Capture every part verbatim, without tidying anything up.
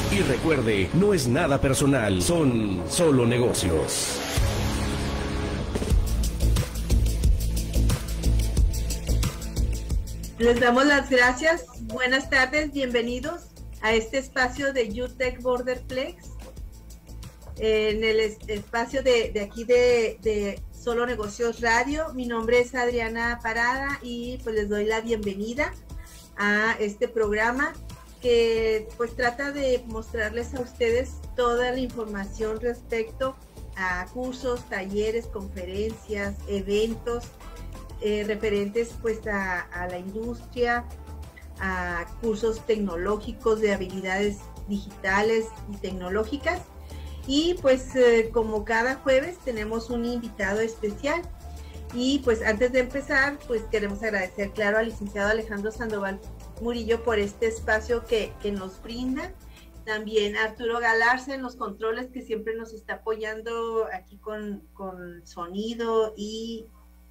Y recuerde, no es nada personal, son solo negocios. Les damos las gracias. Buenas tardes, bienvenidos a este espacio de UTech Borderplex, en el es espacio de, de aquí de, de Solo Negocios Radio. Mi nombre es Adriana Parada y pues les doy la bienvenida a este programa que pues trata de mostrarles a ustedes toda la información respecto a cursos, talleres, conferencias, eventos eh, referentes pues a, a la industria, a cursos tecnológicos de habilidades digitales y tecnológicas. Y pues eh, como cada jueves tenemos un invitado especial. Y pues antes de empezar, pues queremos agradecer, claro, al licenciado Alejandro Sandoval Murillo por este espacio que, que nos brinda. También a Arturo Galarza en los controles, que siempre nos está apoyando aquí con, con sonido y,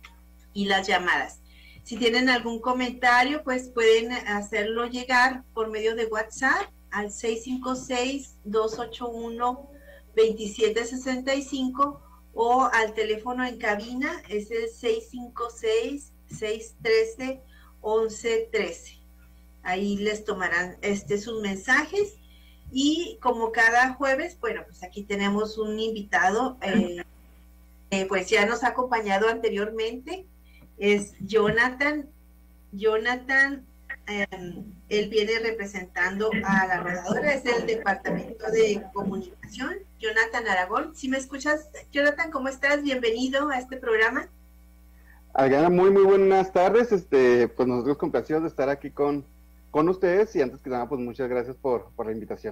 y las llamadas. Si tienen algún comentario, pues pueden hacerlo llegar por medio de WhatsApp al seis cinco seis, dos ocho uno, dos siete seis cinco o al teléfono en cabina, es el seis cinco seis, seis uno tres, once trece. Ahí les tomarán este sus mensajes. Y como cada jueves, bueno, pues aquí tenemos un invitado, eh, eh, pues ya nos ha acompañado anteriormente, es Jonathan. Jonathan, eh, él viene representando a la rodadora, es del Departamento de Comunicación, Jonathan Aragón. ¿Sí me escuchas, Jonathan? ¿Cómo estás? Bienvenido a este programa. Adriana, muy muy buenas tardes, este, pues nosotros complacidos de estar aquí con, con ustedes, y antes que nada, pues muchas gracias por, por la invitación.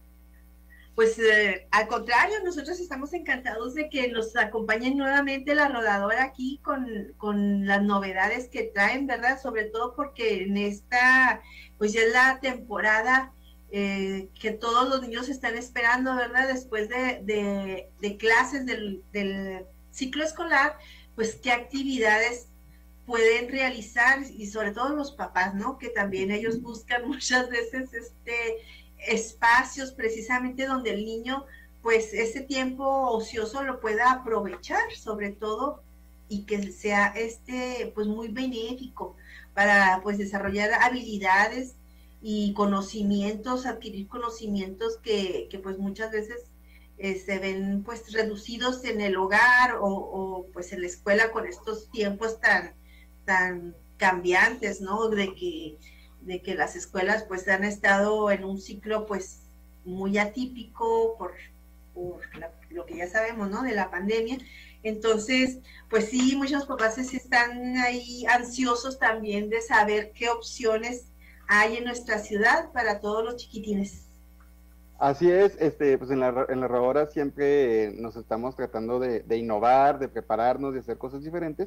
Pues eh, al contrario, nosotros estamos encantados de que nos acompañen nuevamente la rodadora aquí con, con las novedades que traen, ¿verdad? Sobre todo porque en esta, pues ya es la temporada eh, que todos los niños están esperando, ¿verdad? Después de, de, de clases del, del ciclo escolar, pues qué actividades pueden realizar, y sobre todo los papás, ¿no? Que también ellos buscan muchas veces este espacios precisamente donde el niño pues ese tiempo ocioso lo pueda aprovechar, sobre todo, y que sea este pues muy benéfico para pues desarrollar habilidades y conocimientos, adquirir conocimientos que, que pues muchas veces eh, se ven pues reducidos en el hogar o, o pues en la escuela con estos tiempos tan tan cambiantes, ¿no? De que de que las escuelas pues han estado en un ciclo pues muy atípico por, por la, lo que ya sabemos, ¿no? De la pandemia. Entonces, pues sí, muchos papás están ahí ansiosos también de saber qué opciones hay en nuestra ciudad para todos los chiquitines. Así es, este, pues en la, en la rodadora siempre nos estamos tratando de, de innovar, de prepararnos, de hacer cosas diferentes.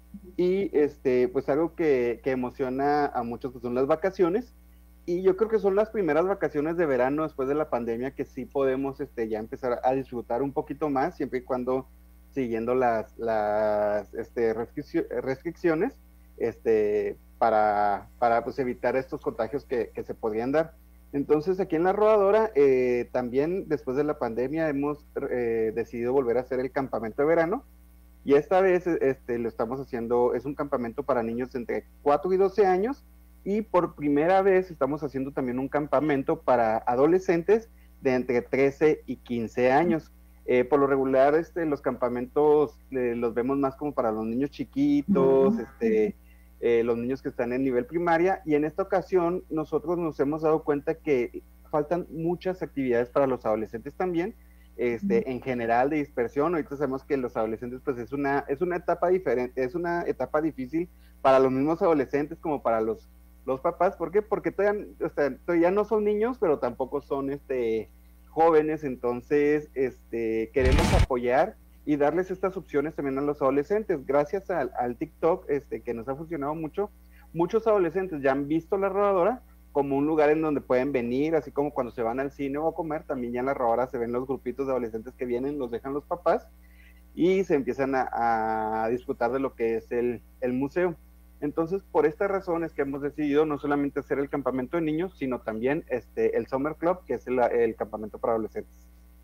Y este, pues algo que, que emociona a muchos pues son las vacaciones, y yo creo que son las primeras vacaciones de verano después de la pandemia que sí podemos este, ya empezar a disfrutar un poquito más, siempre y cuando siguiendo las, las este, restricciones este, para, para pues, evitar estos contagios que, que se podrían dar. Entonces aquí en la rodadora eh, también después de la pandemia hemos eh, decidido volver a hacer el campamento de verano. Y esta vez este, lo estamos haciendo, es un campamento para niños entre cuatro y doce años, y por primera vez estamos haciendo también un campamento para adolescentes de entre trece y quince años. Eh, por lo regular este, los campamentos eh, los vemos más como para los niños chiquitos, este, eh, los niños que están en nivel primaria, y en esta ocasión nosotros nos hemos dado cuenta que faltan muchas actividades para los adolescentes también. Este, en general de dispersión. Ahorita sabemos que los adolescentes pues es una, es una etapa diferente, es una etapa difícil para los mismos adolescentes como para los, los papás. ¿Por qué? Porque todavía, o sea, todavía no son niños, pero tampoco son este, jóvenes. Entonces este, queremos apoyar y darles estas opciones también a los adolescentes. Gracias al, al TikTok este, que nos ha funcionado mucho, muchos adolescentes ya han visto la rodadora como un lugar en donde pueden venir, así como cuando se van al cine o a comer, también ya en la rodadora se ven los grupitos de adolescentes que vienen, los dejan los papás, y se empiezan a, a disfrutar de lo que es el, el museo. Entonces, por estas razones que hemos decidido no solamente hacer el campamento de niños, sino también este, el Summer Club, que es el, el campamento para adolescentes.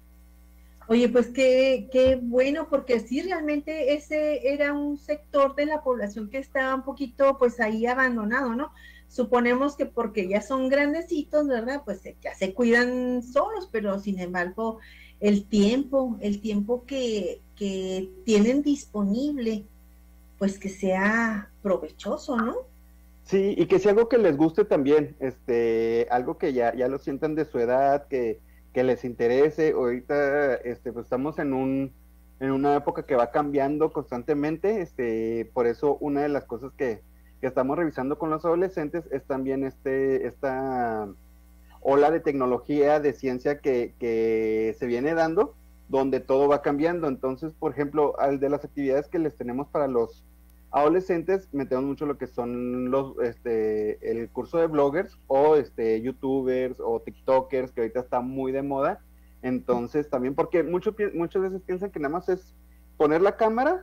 Oye, pues qué, qué bueno, porque sí, realmente ese era un sector de la población que estaba un poquito, pues ahí abandonado, ¿no? Suponemos que porque ya son grandecitos, ¿verdad? Pues ya se cuidan solos, pero sin embargo, el tiempo, el tiempo que, que tienen disponible, pues que sea provechoso, ¿no? Sí, y que sea algo que les guste también, este, algo que ya, ya lo sientan de su edad, que que les interese. Ahorita este, pues estamos en un en una época que va cambiando constantemente, este, por eso una de las cosas que, que estamos revisando con los adolescentes es también este esta ola de tecnología, de ciencia que, que se viene dando, donde todo va cambiando. Entonces, por ejemplo, al de las actividades que les tenemos para los adolescentes, metemos mucho lo que son los este el curso de bloggers o este youtubers o tiktokers, que ahorita está muy de moda. Entonces también, porque mucho, muchas veces piensan que nada más es poner la cámara,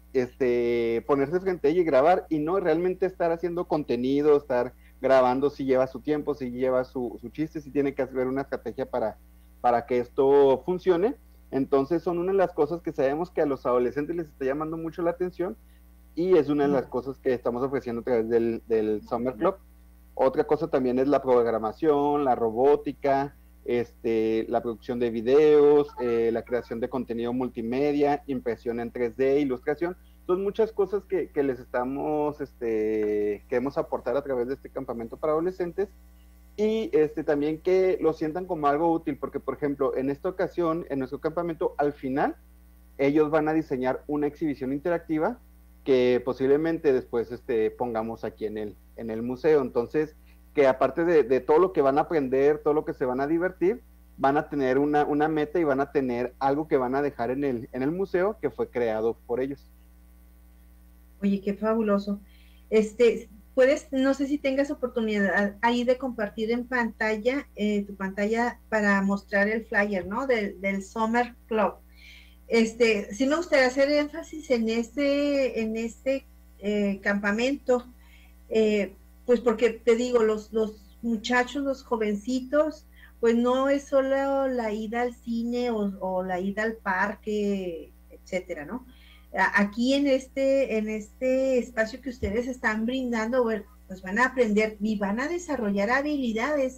este ponerse frente a ella y grabar, y no realmente estar haciendo contenido, estar grabando, si lleva su tiempo, si lleva su, su chiste, si tiene que hacer una estrategia para, para que esto funcione. Entonces son una de las cosas que sabemos que a los adolescentes les está llamando mucho la atención, y es una de las cosas que estamos ofreciendo a través del, del Summer Club. Otra cosa también es la programación, la robótica, este, la producción de videos, eh, la creación de contenido multimedia, impresión en tres D, ilustración. Son muchas cosas que, que les estamos, este, queremos aportar a través de este campamento para adolescentes, y este, también que lo sientan como algo útil, porque por ejemplo, en esta ocasión, en nuestro campamento, al final, ellos van a diseñar una exhibición interactiva que posiblemente después este, pongamos aquí en el, en el museo. Entonces, que aparte de, de todo lo que van a aprender, todo lo que se van a divertir, van a tener una, una meta y van a tener algo que van a dejar en el, en el museo que fue creado por ellos. Oye, qué fabuloso. Este, puedes, no sé si tengas oportunidad ahí de compartir en pantalla, eh, tu pantalla para mostrar el flyer, ¿no? Del, del Summer Club. Este, sí me gustaría hacer énfasis en este, en este eh, campamento, eh, pues porque te digo, los, los muchachos, los jovencitos, pues no es solo la ida al cine o, o la ida al parque, etcétera, ¿no? Aquí en este, en este espacio que ustedes están brindando, bueno, pues van a aprender y van a desarrollar habilidades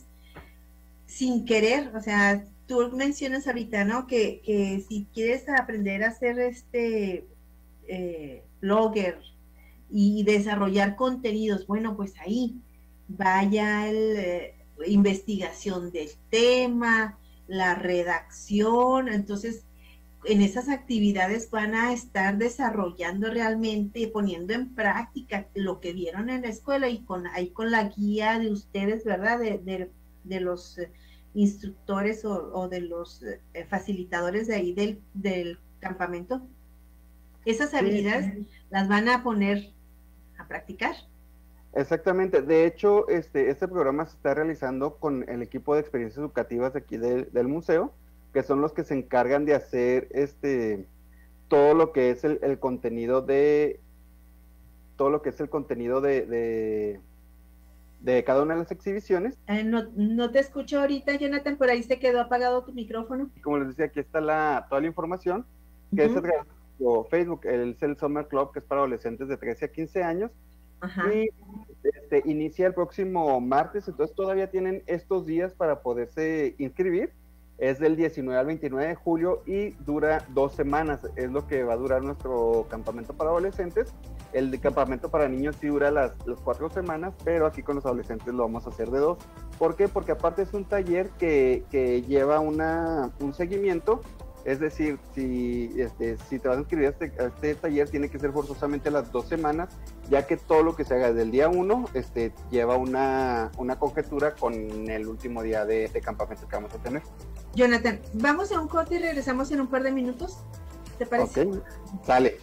sin querer. O sea, tú mencionas ahorita, ¿no? Que, que si quieres aprender a ser este eh, blogger y desarrollar contenidos, bueno, pues ahí vaya el eh, investigación del tema, la redacción. Entonces, en esas actividades van a estar desarrollando realmente y poniendo en práctica lo que vieron en la escuela, y con ahí con la guía de ustedes, ¿verdad? De, de, de los eh, instructores o, o de los eh, facilitadores de ahí del, del campamento. Esas habilidades sí, sí. las van a poner a practicar. Exactamente. De hecho, este, este programa se está realizando con el equipo de experiencias educativas de aquí de, del museo, que son los que se encargan de hacer este todo lo que es el, el contenido de todo lo que es el contenido de, de, de cada una de las exhibiciones. Eh, no, no te escucho ahorita, Jonathan, por ahí se quedó apagado tu micrófono. Y como les decía, aquí está la toda la información, que uh-huh. es el Facebook, el, el Summer Club, que es para adolescentes de trece a quince años. Ajá. Y este, inicia el próximo martes, entonces todavía tienen estos días para poderse inscribir. Es del diecinueve al veintinueve de julio y dura dos semanas, es lo que va a durar nuestro campamento para adolescentes. El de campamento para niños sí dura las, las cuatro semanas, pero aquí con los adolescentes lo vamos a hacer de dos. ¿Por qué? Porque aparte es un taller que, que lleva una, un seguimiento, es decir, si, este, si te vas a inscribir a este, a este taller, tiene que ser forzosamente las dos semanas, ya que todo lo que se haga desde el día uno este, lleva una, una conjetura con el último día de, de campamento que vamos a tener. Jonathan, vamos a un corte y regresamos en un par de minutos, ¿te parece? Ok, sale.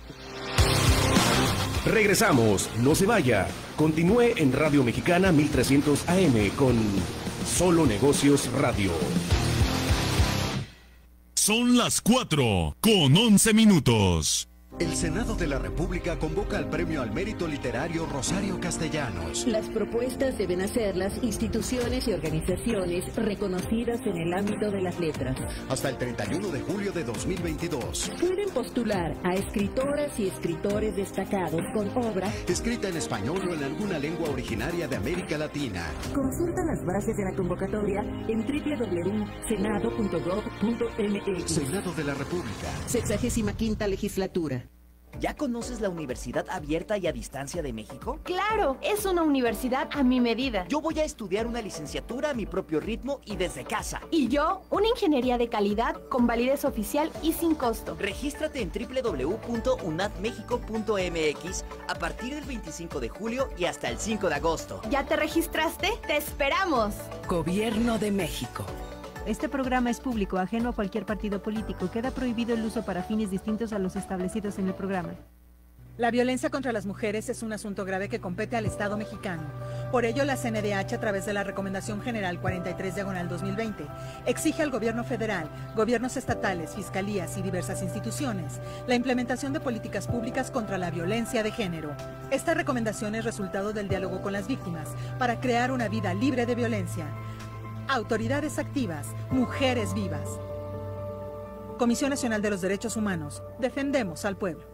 Regresamos, no se vaya. Continúe en Radio Mexicana mil trescientos A M con Solo Negocios Radio. Son las cuatro con once minutos. El Senado de la República convoca al Premio al Mérito Literario Rosario Castellanos. Las propuestas deben hacerlas instituciones y organizaciones reconocidas en el ámbito de las letras. Hasta el treinta y uno de julio de dos mil veintidós. Pueden postular a escritoras y escritores destacados con obra escrita en español o en alguna lengua originaria de América Latina. Consulta las bases de la convocatoria en doble u doble u doble u punto senado punto gov punto m x. Senado de la República. Sexagésima quinta legislatura. ¿Ya conoces la Universidad Abierta y a Distancia de México? ¡Claro! Es una universidad a mi medida. Yo voy a estudiar una licenciatura a mi propio ritmo y desde casa. Y yo, una ingeniería de calidad con validez oficial y sin costo. Regístrate en doble u doble u doble u punto unad mexico punto m x a partir del veinticinco de julio y hasta el cinco de agosto. ¿Ya te registraste? ¡Te esperamos! Gobierno de México. Este programa es público, ajeno a cualquier partido político. Queda prohibido el uso para fines distintos a los establecidos en el programa. La violencia contra las mujeres es un asunto grave que compete al Estado mexicano. Por ello, la C N D H, a través de la Recomendación General cuarenta y tres diagonal dos mil veinte, exige al gobierno federal, gobiernos estatales, fiscalías y diversas instituciones la implementación de políticas públicas contra la violencia de género. Esta recomendación es resultado del diálogo con las víctimas para crear una vida libre de violencia. Autoridades activas, mujeres vivas. Comisión Nacional de los Derechos Humanos. Defendemos al pueblo.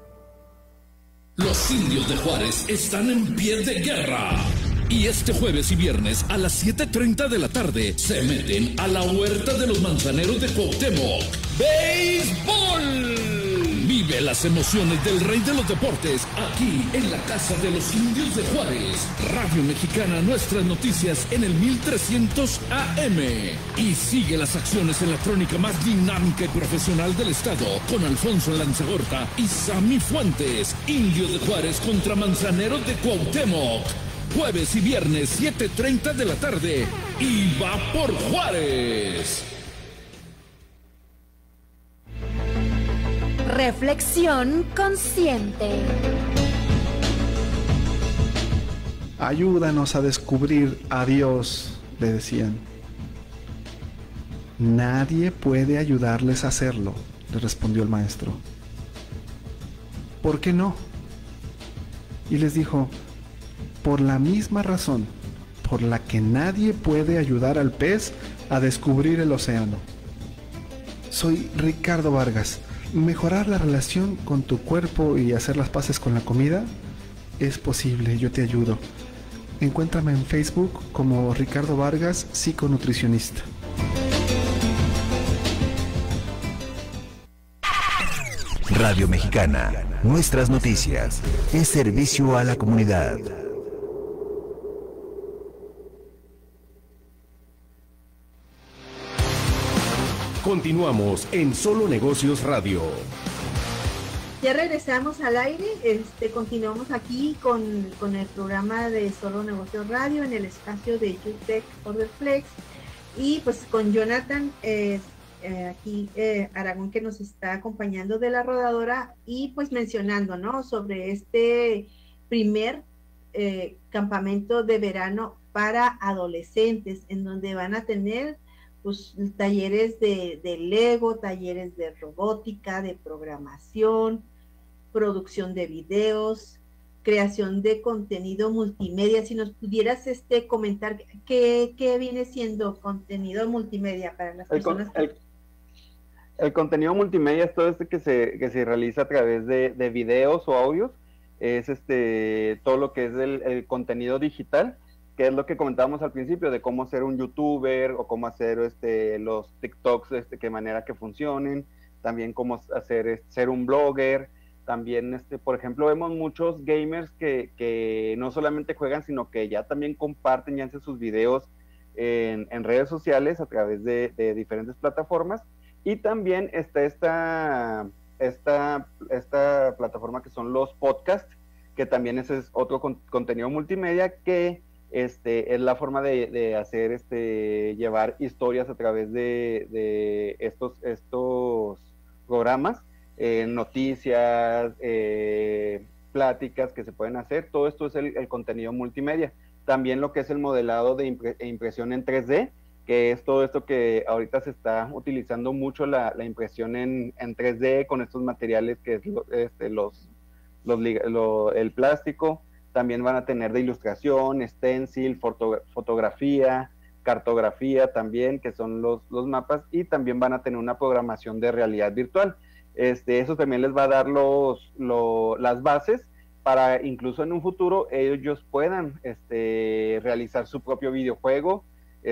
Los indios de Juárez están en pie de guerra. Y este jueves y viernes a las siete treinta de la tarde se meten a la huerta de los manzaneros de Cuauhtémoc. ¡Béisbol! Vive las emociones del rey de los deportes aquí en la Casa de los Indios de Juárez. Radio Mexicana, nuestras noticias en el mil trescientos A M. Y sigue las acciones en la crónica más dinámica y profesional del estado con Alfonso Lanzagorta y Sammy Fuentes. Indios de Juárez contra Manzaneros de Cuauhtémoc. Jueves y viernes, siete treinta de la tarde. Y va por Juárez. Reflexión consciente. Ayúdanos a descubrir a Dios, le decían. Nadie puede ayudarles a hacerlo, le respondió el maestro. ¿Por qué no? Y les dijo, por la misma razón por la que nadie puede ayudar al pez a descubrir el océano. Soy Ricardo Vargas. Mejorar la relación con tu cuerpo y hacer las paces con la comida es posible, yo te ayudo. Encuéntrame en Facebook como Ricardo Vargas, psiconutricionista. Radio Mexicana, nuestras noticias, es servicio a la comunidad. Continuamos en Solo Negocios Radio. Ya regresamos al aire, este, continuamos aquí con, con el programa de Solo Negocios Radio en el espacio de UTech Borderplex y pues con Jonathan eh, eh, aquí eh, Aragón, que nos está acompañando de la rodadora y pues mencionando, ¿no?, sobre este primer eh, campamento de verano para adolescentes en donde van a tener pues talleres de, de Lego, talleres de robótica, de programación, producción de videos, creación de contenido multimedia. Si nos pudieras este comentar qué, qué viene siendo contenido multimedia para las el personas. Con, el, el contenido multimedia es todo este que se, que se realiza a través de, de videos o audios, es este todo lo que es el, el contenido digital, que es lo que comentábamos al principio, de cómo ser un youtuber o cómo hacer este, los TikToks, este, qué manera que funcionen, también cómo hacer ser un blogger, también, este, por ejemplo, vemos muchos gamers que, que no solamente juegan, sino que ya también comparten y hacen sus videos en, en redes sociales a través de, de diferentes plataformas, y también está esta, esta, esta plataforma que son los podcasts, que también ese es otro con, contenido multimedia que Este, es la forma de, de hacer, este, llevar historias a través de, de estos, estos programas, eh, noticias, eh, pláticas que se pueden hacer. Todo esto es el, el contenido multimedia. También lo que es el modelado de impre, impresión en tres D, que es todo esto que ahorita se está utilizando mucho, la, la impresión en, en tres D con estos materiales que es lo, este, los, los, lo, el plástico. También van a tener de ilustración, stencil, foto, fotografía, cartografía también, que son los, los mapas, y también van a tener una programación de realidad virtual. Este, eso también les va a dar los, lo, las bases para incluso en un futuro ellos puedan este, realizar su propio videojuego,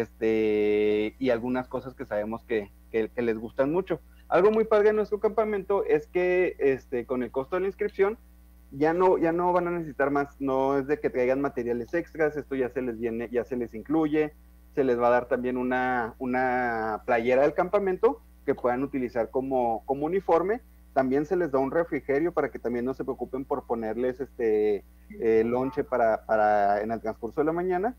este, y algunas cosas que sabemos que, que, que les gustan mucho. Algo muy padre en nuestro campamento es que este, con el costo de la inscripción ya no, ya no van a necesitar más, no es de que traigan materiales extras, esto ya se les viene, ya se les incluye, se les va a dar también una, una playera del campamento que puedan utilizar como, como uniforme. También se les da un refrigerio para que también no se preocupen por ponerles este eh, lonche para, para en el transcurso de la mañana.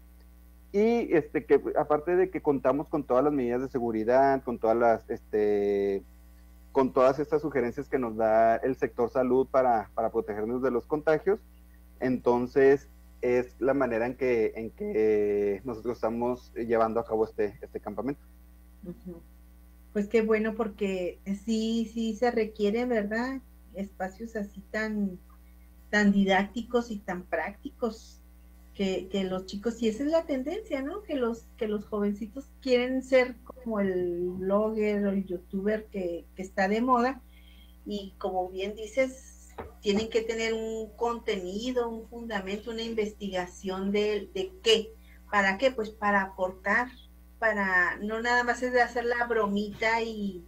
Y este que aparte de que contamos con todas las medidas de seguridad, con todas las este con todas estas sugerencias que nos da el sector salud para, para protegernos de los contagios, entonces es la manera en que, en que nosotros estamos llevando a cabo este, este campamento. Uh-huh. Pues qué bueno, porque sí, sí se requieren, ¿verdad? Espacios así tan, tan didácticos y tan prácticos que, que los chicos, y esa es la tendencia, ¿no? Que los, que los jovencitos quieren ser como el blogger o el youtuber que, que está de moda, y como bien dices, tienen que tener un contenido, un fundamento, una investigación de, de qué, ¿para qué? Pues para aportar, para, no nada más es de hacer la bromita y,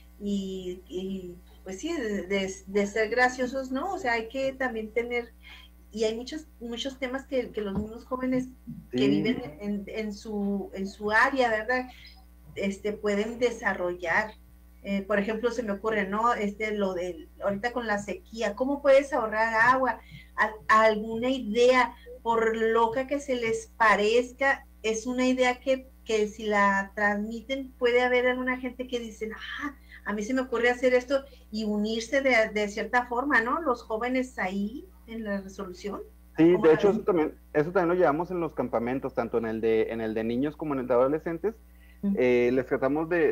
y, y pues sí, de, de, de ser graciosos, ¿no? O sea, hay que también tener, y hay muchos, muchos temas que, que los mismos jóvenes sí. que viven en, en su, en su área, ¿verdad? Este, pueden desarrollar. Eh, por ejemplo, se me ocurre, ¿no? Este, lo de, ahorita con la sequía, ¿cómo puedes ahorrar agua? A, a alguna idea, por loca que se les parezca, es una idea que, que si la transmiten, puede haber alguna gente que dice, ah, a mí se me ocurre hacer esto, y unirse de, de cierta forma, ¿no? Los jóvenes ahí en la resolución. Sí, de hecho, eso también, eso también lo llevamos en los campamentos, tanto en el de, en el de niños como en el de adolescentes. Uh-huh. Eh, les tratamos de,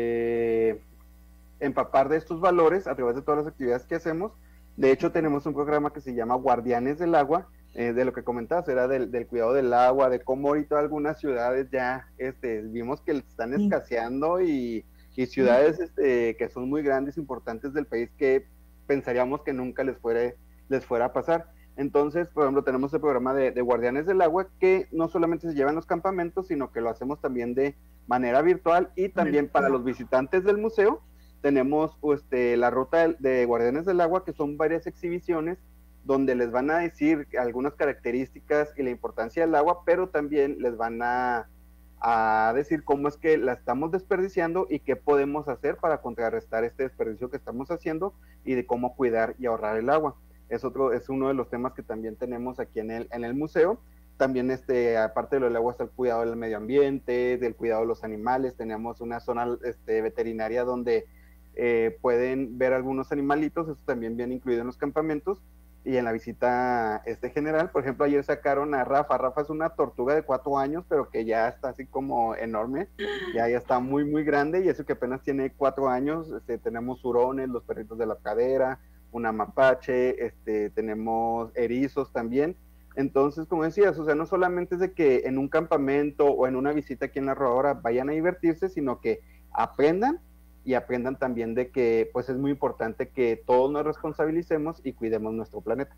de empapar de estos valores a través de todas las actividades que hacemos. De hecho, tenemos un programa que se llama Guardianes del Agua, eh, de lo que comentabas, era del, del cuidado del agua, de cómo ahorita algunas ciudades ya este, vimos que están escaseando, y, y ciudades este, que son muy grandes, importantes del país, que pensaríamos que nunca les fuera, les fuera a pasar. Entonces, por ejemplo, tenemos el programa de, de Guardianes del Agua, que no solamente se lleva en los campamentos, sino que lo hacemos también de manera virtual, y también para los visitantes del museo tenemos este, la ruta de, de Guardianes del Agua, que son varias exhibiciones donde les van a decir algunas características y la importancia del agua, pero también les van a, a decir cómo es que la estamos desperdiciando y qué podemos hacer para contrarrestar este desperdicio que estamos haciendo, y de cómo cuidar y ahorrar el agua. Es otro, es uno de los temas que también tenemos aquí en el, en el museo. También, este, aparte de lo del agua, está el cuidado del medio ambiente, del cuidado de los animales. Tenemos una zona este, veterinaria donde eh, pueden ver algunos animalitos, eso también viene incluido en los campamentos y en la visita este, general. Por ejemplo, ayer sacaron a Rafa. Rafa es una tortuga de cuatro años, pero que ya está así como enorme, ya, ya está muy, muy grande, y eso que apenas tiene cuatro años. Este, tenemos hurones, los perritos de la pradera, una mapache, este, tenemos erizos también. Entonces, como decías, o sea, no solamente es de que en un campamento o en una visita aquí en la Rodadora vayan a divertirse, sino que aprendan, y aprendan también de que pues es muy importante que todos nos responsabilicemos y cuidemos nuestro planeta.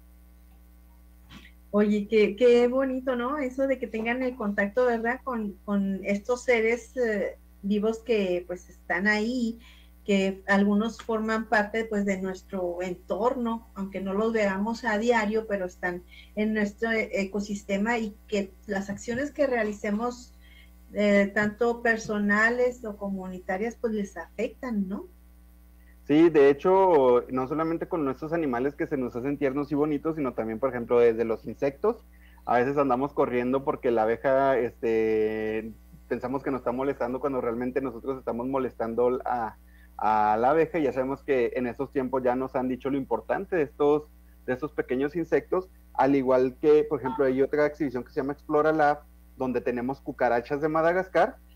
Oye, qué, qué bonito, ¿no? Eso de que tengan el contacto, ¿verdad? Con, con estos seres eh, vivos que pues están ahí, que algunos forman parte pues de nuestro entorno, aunque no los veamos a diario, pero están en nuestro ecosistema, y que las acciones que realicemos eh, tanto personales o comunitarias pues les afectan, ¿no? Sí, de hecho, no solamente con nuestros animales que se nos hacen tiernos y bonitos, sino también, por ejemplo, desde los insectos. A veces andamos corriendo porque la abeja, este, pensamos que nos está molestando cuando realmente nosotros estamos molestando a a la abeja. Ya sabemos que en estos tiempos ya nos han dicho lo importante de estos, de estos pequeños insectos, al igual que, por ejemplo, hay otra exhibición que se llama Explora Lab, donde tenemos cucarachas de Madagascar,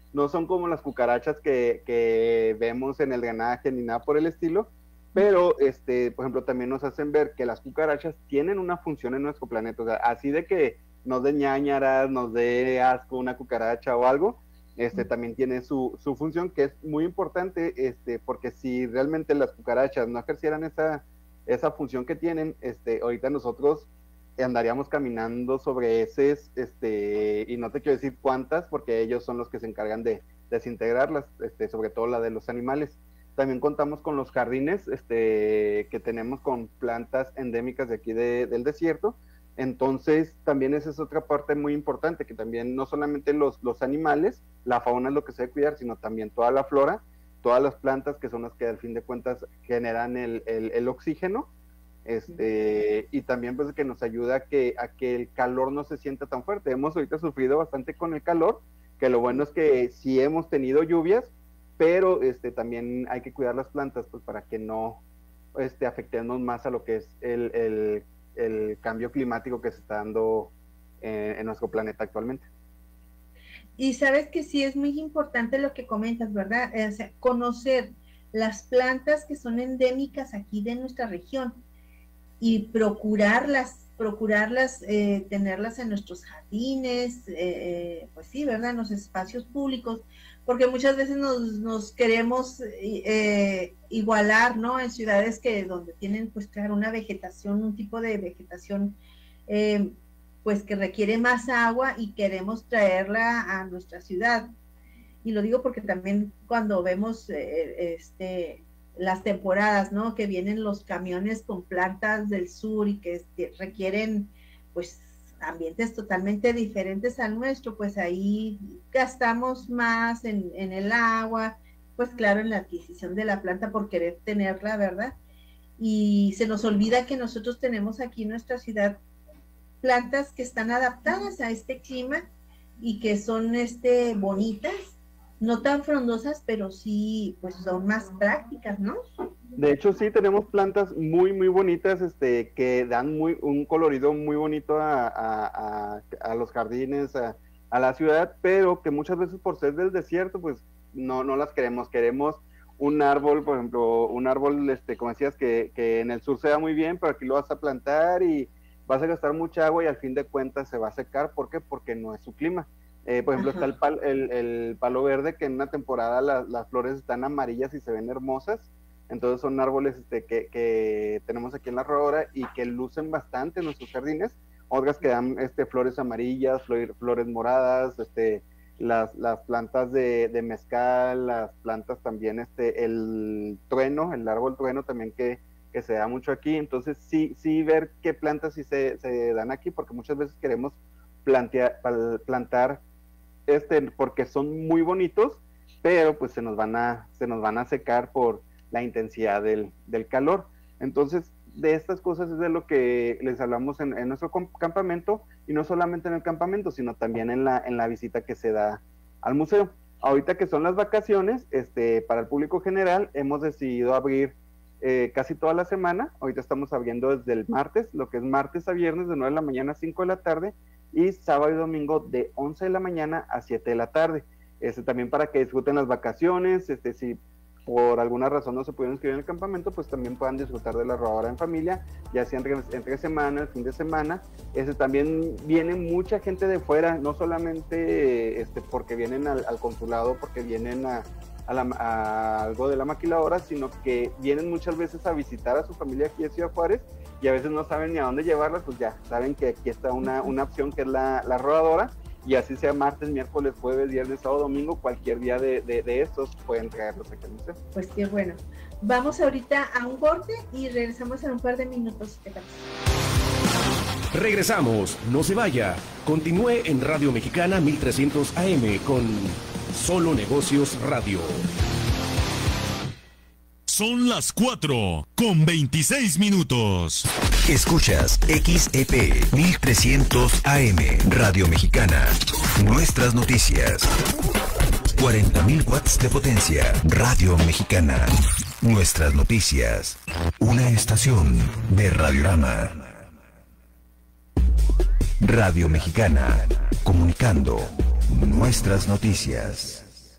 no son como las cucarachas que, que vemos en el drenaje ni nada por el estilo, pero, este, por ejemplo, también nos hacen ver que las cucarachas tienen una función en nuestro planeta, o sea, así de que nos dé ñáñaras, nos dé asco una cucaracha o algo, este, también tiene su, su función, que es muy importante, este, porque si realmente las cucarachas no ejercieran esa, esa función que tienen, este, ahorita nosotros andaríamos caminando sobre heces, este, y no te quiero decir cuántas, porque ellos son los que se encargan de desintegrarlas, este, sobre todo la de los animales. También contamos con los jardines, este, que tenemos con plantas endémicas de aquí de, del desierto. Entonces, también esa es otra parte muy importante, que también no solamente los, los animales, la fauna es lo que se debe cuidar, sino también toda la flora, todas las plantas que son las que al fin de cuentas generan el, el, el oxígeno, este, y también pues que nos ayuda a que, a que el calor no se sienta tan fuerte. Hemos ahorita sufrido bastante con el calor, que lo bueno es que sí hemos tenido lluvias, pero este, también hay que cuidar las plantas pues para que no este, afectemos más a lo que es el, el, el cambio climático que se está dando en, en nuestro planeta actualmente. Y sabes que sí es muy importante lo que comentas, ¿verdad? O sea, conocer las plantas que son endémicas aquí de nuestra región y procurarlas, procurarlas, eh, tenerlas en nuestros jardines, eh, pues sí, ¿verdad? En los espacios públicos, porque muchas veces nos, nos queremos eh, igualar, ¿no? En ciudades que donde tienen, pues claro, una vegetación, un tipo de vegetación, eh, pues que requiere más agua y queremos traerla a nuestra ciudad. Y lo digo porque también cuando vemos eh, este, las temporadas, ¿no? Que vienen los camiones con plantas del sur y que este, requieren, pues, ambientes totalmente diferentes al nuestro, pues ahí gastamos más en, en el agua, pues claro, en la adquisición de la planta por querer tenerla, ¿verdad? Y se nos olvida que nosotros tenemos aquí en nuestra ciudad plantas que están adaptadas a este clima y que son este, bonitas, no tan frondosas, pero sí, pues son más prácticas, ¿no? De hecho, sí, tenemos plantas muy, muy bonitas, este, que dan muy, un colorido muy bonito a, a, a, a los jardines, a, a la ciudad, pero que muchas veces por ser del desierto, pues no, no las queremos. Queremos un árbol, por ejemplo, un árbol, este, como decías, que, que en el sur se da muy bien, pero aquí lo vas a plantar y vas a gastar mucha agua y al fin de cuentas se va a secar. ¿Por qué? Porque no es su clima. Eh, por ejemplo, Ajá. está el, pal, el, el palo verde, que en una temporada la, las flores están amarillas y se ven hermosas. Entonces son árboles este, que, que tenemos aquí en la Rodadora y que lucen bastante en nuestros jardines. Otras que dan este, flores amarillas, flor, flores moradas, este, las, las plantas de, de mezcal, las plantas también, este, el trueno, el árbol trueno también que, que se da mucho aquí. Entonces sí, sí ver qué plantas sí se, se dan aquí, porque muchas veces queremos plantear, plantar este, porque son muy bonitos, pero pues se nos van a, se nos van a secar por la intensidad del, del calor. Entonces, de estas cosas es de lo que les hablamos en, en nuestro campamento, y no solamente en el campamento, sino también en la, en la visita que se da al museo. Ahorita que son las vacaciones, este, para el público general, hemos decidido abrir eh, casi toda la semana. Ahorita estamos abriendo desde el martes, lo que es martes a viernes de nueve de la mañana a cinco de la tarde, y sábado y domingo de once de la mañana a siete de la tarde. Este, también para que disfruten las vacaciones, este, si por alguna razón no se pudieron inscribir en el campamento, pues también puedan disfrutar de la rodadora en familia, ya sea entre, entre semana, el fin de semana. Este, también viene mucha gente de fuera, no solamente este, porque vienen al, al consulado, porque vienen a, a, la, a algo de la maquiladora, sino que vienen muchas veces a visitar a su familia aquí en Ciudad Juárez, y a veces no saben ni a dónde llevarlas, pues ya saben que aquí está una, una opción que es la, la rodadora. Y así sea martes, miércoles, jueves, viernes, sábado, domingo, cualquier día de, de, de estos pueden traerlos aquí al museo. Pues qué bueno. Vamos ahorita a un corte y regresamos en un par de minutos. ¿Qué tal? Regresamos, no se vaya. Continúe en Radio Mexicana mil trescientos A M con Solo Negocios Radio. Son las cuatro con veintiséis minutos. Escuchas X E P mil trescientos A M, Radio Mexicana. Nuestras noticias. cuarenta mil watts de potencia. Radio Mexicana. Nuestras noticias. Una estación de Radiorama. Radio Mexicana. Comunicando nuestras noticias.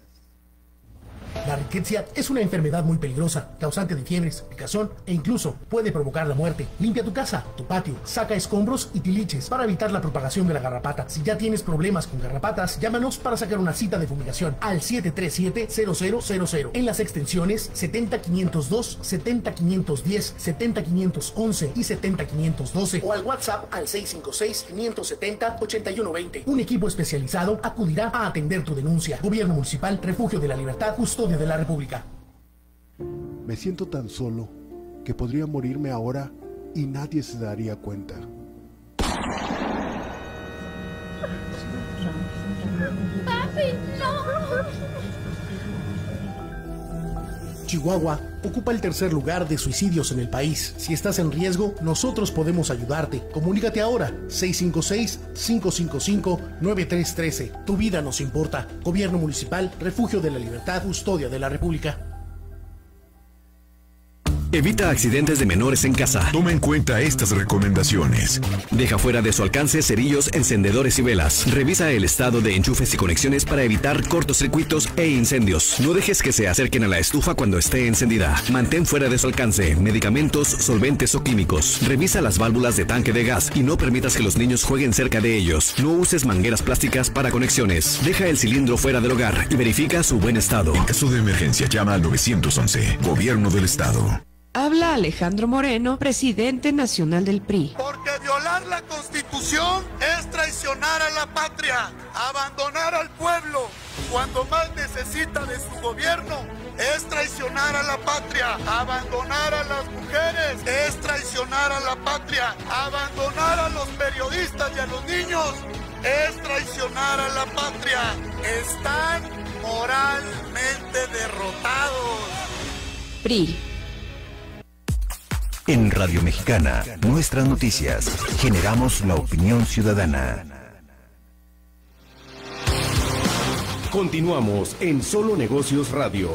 La rickettsia es una enfermedad muy peligrosa, causante de fiebres, picazón e incluso puede provocar la muerte. Limpia tu casa, tu patio, saca escombros y tiliches para evitar la propagación de la garrapata. Si ya tienes problemas con garrapatas, llámanos para sacar una cita de fumigación al siete tres siete, cero cero cero cero en las extensiones setenta quinientos dos, setenta quinientos diez, setenta quinientos once y setenta quinientos doce o al WhatsApp al seis cinco seis, quinientos setenta, ochenta y uno veinte. Un equipo especializado acudirá a atender tu denuncia. Gobierno Municipal, Refugio de la Libertad, Custodia de la República. Me siento tan solo que podría morirme ahora y nadie se daría cuenta. ¡Papi, no! Chihuahua ocupa el tercer lugar de suicidios en el país. Si estás en riesgo, nosotros podemos ayudarte. Comunícate ahora, seis cinco seis, cinco cinco cinco, nueve tres uno tres. Tu vida nos importa. Gobierno Municipal, Refugio de la Libertad, Custodia de la República. Evita accidentes de menores en casa. Toma en cuenta estas recomendaciones. Deja fuera de su alcance cerillos, encendedores y velas. Revisa el estado de enchufes y conexiones para evitar cortocircuitos e incendios. No dejes que se acerquen a la estufa cuando esté encendida. Mantén fuera de su alcance medicamentos, solventes o químicos. Revisa las válvulas de tanque de gas y no permitas que los niños jueguen cerca de ellos. No uses mangueras plásticas para conexiones. Deja el cilindro fuera del hogar y verifica su buen estado. En caso de emergencia, llama al nueve once, Gobierno del Estado. Habla Alejandro Moreno, presidente nacional del P R I. Porque violar la Constitución es traicionar a la patria, abandonar al pueblo cuando más necesita de su gobierno. Es traicionar a la patria, abandonar a las mujeres, es traicionar a la patria, abandonar a los periodistas y a los niños, es traicionar a la patria. Están moralmente derrotados. P R I. En Radio Mexicana, nuestras noticias, generamos la opinión ciudadana. Continuamos en Solo Negocios Radio.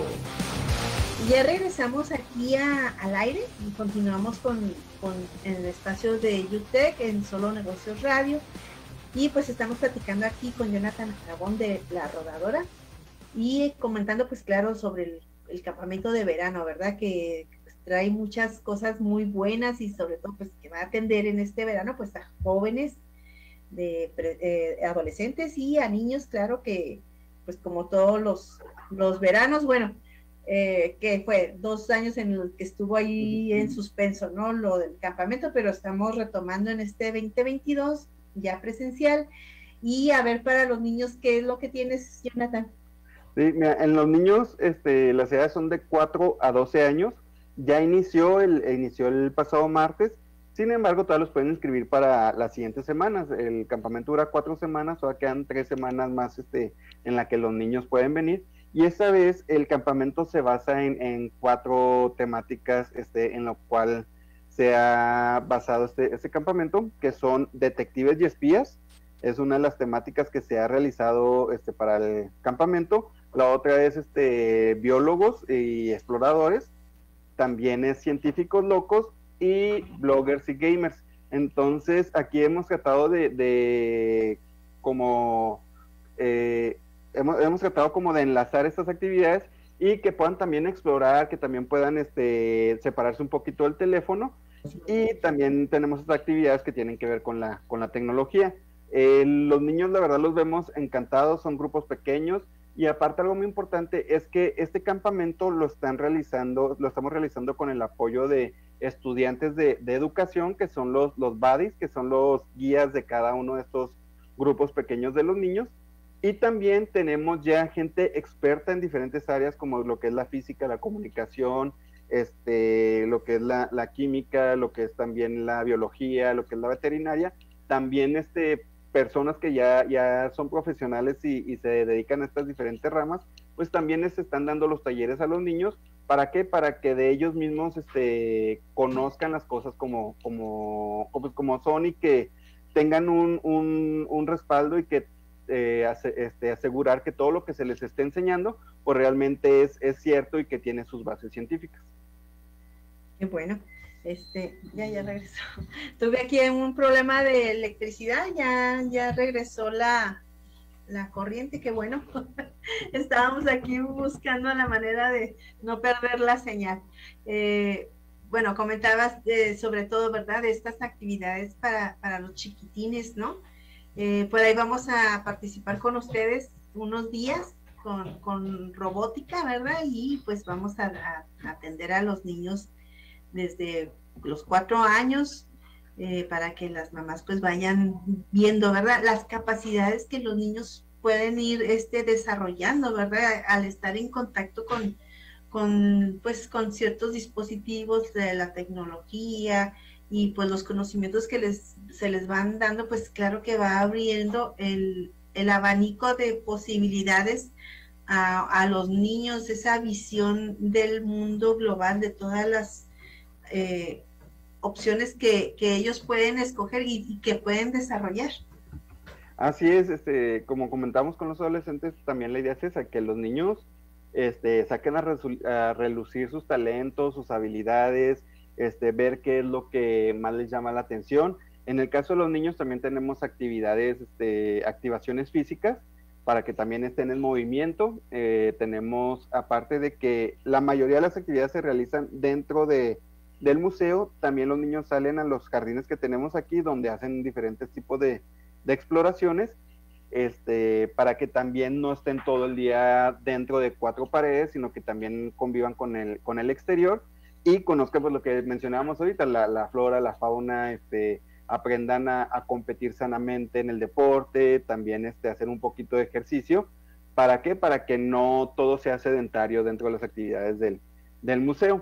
Ya regresamos aquí a, al aire y continuamos con, con el espacio de UTEC en Solo Negocios Radio. Y pues estamos platicando aquí con Jonathan Aragón de La Rodadora y comentando pues claro sobre el, el campamento de verano, ¿verdad? Que trae muchas cosas muy buenas y sobre todo pues que va a atender en este verano pues a jóvenes, de eh, adolescentes y a niños, claro que pues como todos los, los veranos, bueno, eh, que fue dos años en los que estuvo ahí en suspenso, ¿no? Lo del campamento, pero estamos retomando en este veinte veintidós ya presencial y a ver para los niños qué es lo que tienes, Jonathan. Sí, mira, en los niños este, las edades son de cuatro a doce años. Ya inició el, inició el pasado martes, sin embargo todavía los pueden inscribir para las siguientes semanas. El campamento dura cuatro semanas, todavía quedan tres semanas más este, en la que los niños pueden venir, y esta vez el campamento se basa en, en cuatro temáticas este, en lo cual se ha basado este, este campamento, que son detectives y espías. Es una de las temáticas que se ha realizado este, para el campamento. La otra es este, biólogos y exploradores. También es científicos locos y bloggers y gamers. Entonces aquí hemos tratado de, de como eh, hemos, hemos tratado como de enlazar estas actividades y que puedan también explorar, que también puedan este, separarse un poquito del teléfono, y también tenemos otras actividades que tienen que ver con la, con la tecnología. Eh, los niños la verdad los vemos encantados, son grupos pequeños. Y aparte algo muy importante es que este campamento lo están realizando, lo estamos realizando con el apoyo de estudiantes de, de educación, que son los, los buddies, que son los guías de cada uno de estos grupos pequeños de los niños. Y también tenemos ya gente experta en diferentes áreas, como lo que es la física, la comunicación, este, lo que es la, la química, lo que es también la biología, lo que es la veterinaria. También este personas que ya, ya son profesionales y, y se dedican a estas diferentes ramas, pues también les están dando los talleres a los niños. ¿Para qué? Para que de ellos mismos este, conozcan las cosas como, como, como, como son, y que tengan un, un, un respaldo, y que eh, hace, este, asegurar que todo lo que se les esté enseñando pues realmente es, es cierto y que tiene sus bases científicas. Qué bueno. Este, ya, ya regresó. Tuve aquí un problema de electricidad, ya, ya regresó la, la corriente, que bueno, estábamos aquí buscando la manera de no perder la señal. Eh, bueno, comentabas eh, sobre todo, ¿verdad?, de estas actividades para, para los chiquitines, ¿no? Eh, por ahí vamos a participar con ustedes unos días con, con robótica, ¿verdad? Y pues vamos a, a atender a los niños desde los cuatro años, eh, para que las mamás pues vayan viendo, ¿verdad?, las capacidades que los niños pueden ir este, desarrollando, ¿verdad?, al estar en contacto con, con, pues, con ciertos dispositivos de la tecnología, y pues los conocimientos que les, se les van dando, pues claro que va abriendo el, el abanico de posibilidades a, a los niños, esa visión del mundo global, de todas las eh, opciones que, que ellos pueden escoger y, y que pueden desarrollar. Así es, este, como comentamos con los adolescentes, también la idea es esa, que los niños este, saquen a, a relucir sus talentos, sus habilidades, este, ver qué es lo que más les llama la atención. En el caso de los niños también tenemos actividades, este, activaciones físicas, para que también estén en movimiento. Eh, tenemos, aparte de que la mayoría de las actividades se realizan dentro de, del museo, también los niños salen a los jardines que tenemos aquí, donde hacen diferentes tipos de, de exploraciones, este, para que también no estén todo el día dentro de cuatro paredes, sino que también convivan con el, con el exterior, y conozcan pues lo que mencionábamos ahorita, la, la flora, la fauna, este, aprendan a, a competir sanamente en el deporte, también este, hacer un poquito de ejercicio. ¿Para qué? Para que no todo sea sedentario dentro de las actividades del, del museo.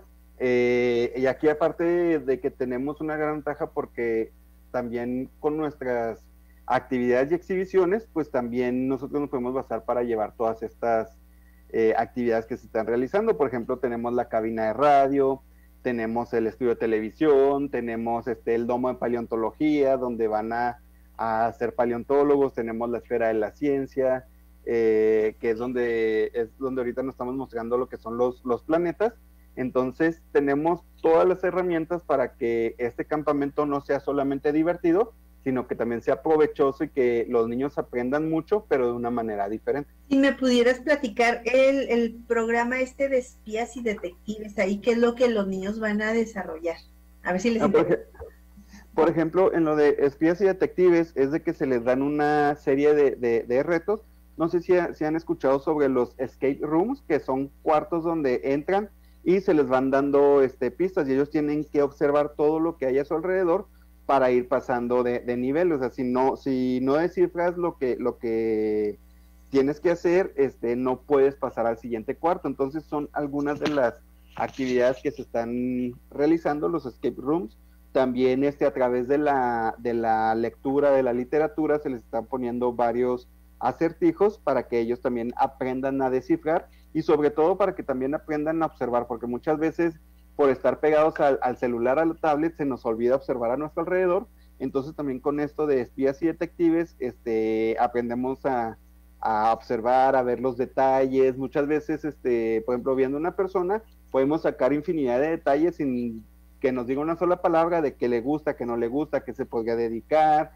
Eh, y aquí, aparte de que tenemos una gran ventaja, porque también con nuestras actividades y exhibiciones, pues también nosotros nos podemos basar para llevar todas estas eh, actividades que se están realizando. Por ejemplo, tenemos la cabina de radio, tenemos el estudio de televisión, tenemos este, el domo de paleontología, donde van a, a ser paleontólogos, tenemos la esfera de la ciencia, eh, que es donde, es donde ahorita nos estamos mostrando lo que son los, los planetas. Entonces tenemos todas las herramientas para que este campamento no sea solamente divertido, sino que también sea provechoso y que los niños aprendan mucho, pero de una manera diferente. Si me pudieras platicar el, el programa este de espías y detectives, ahí, ¿qué es lo que los niños van a desarrollar? A ver si les ah, por, interesa. por ejemplo, en lo de espías y detectives, es de que se les dan una serie de, de, de retos. No sé si, si han escuchado sobre los escape rooms, que son cuartos donde entran y se les van dando este, pistas, y ellos tienen que observar todo lo que hay a su alrededor para ir pasando de, de nivel. O sea, si no, si no descifras lo que, lo que tienes que hacer, este, no puedes pasar al siguiente cuarto. Entonces son algunas de las actividades que se están realizando, los escape rooms. También este, a través de la, de la lectura, de la literatura, se les están poniendo varios acertijos para que ellos también aprendan a descifrar, y sobre todo para que también aprendan a observar, porque muchas veces por estar pegados al, al celular, a la tablet, se nos olvida observar a nuestro alrededor. Entonces también con esto de espías y detectives, este, aprendemos a, a observar, a ver los detalles. Muchas veces, este, por ejemplo, viendo una persona, podemos sacar infinidad de detalles sin que nos diga una sola palabra de qué le gusta, qué no le gusta, qué se podría dedicar,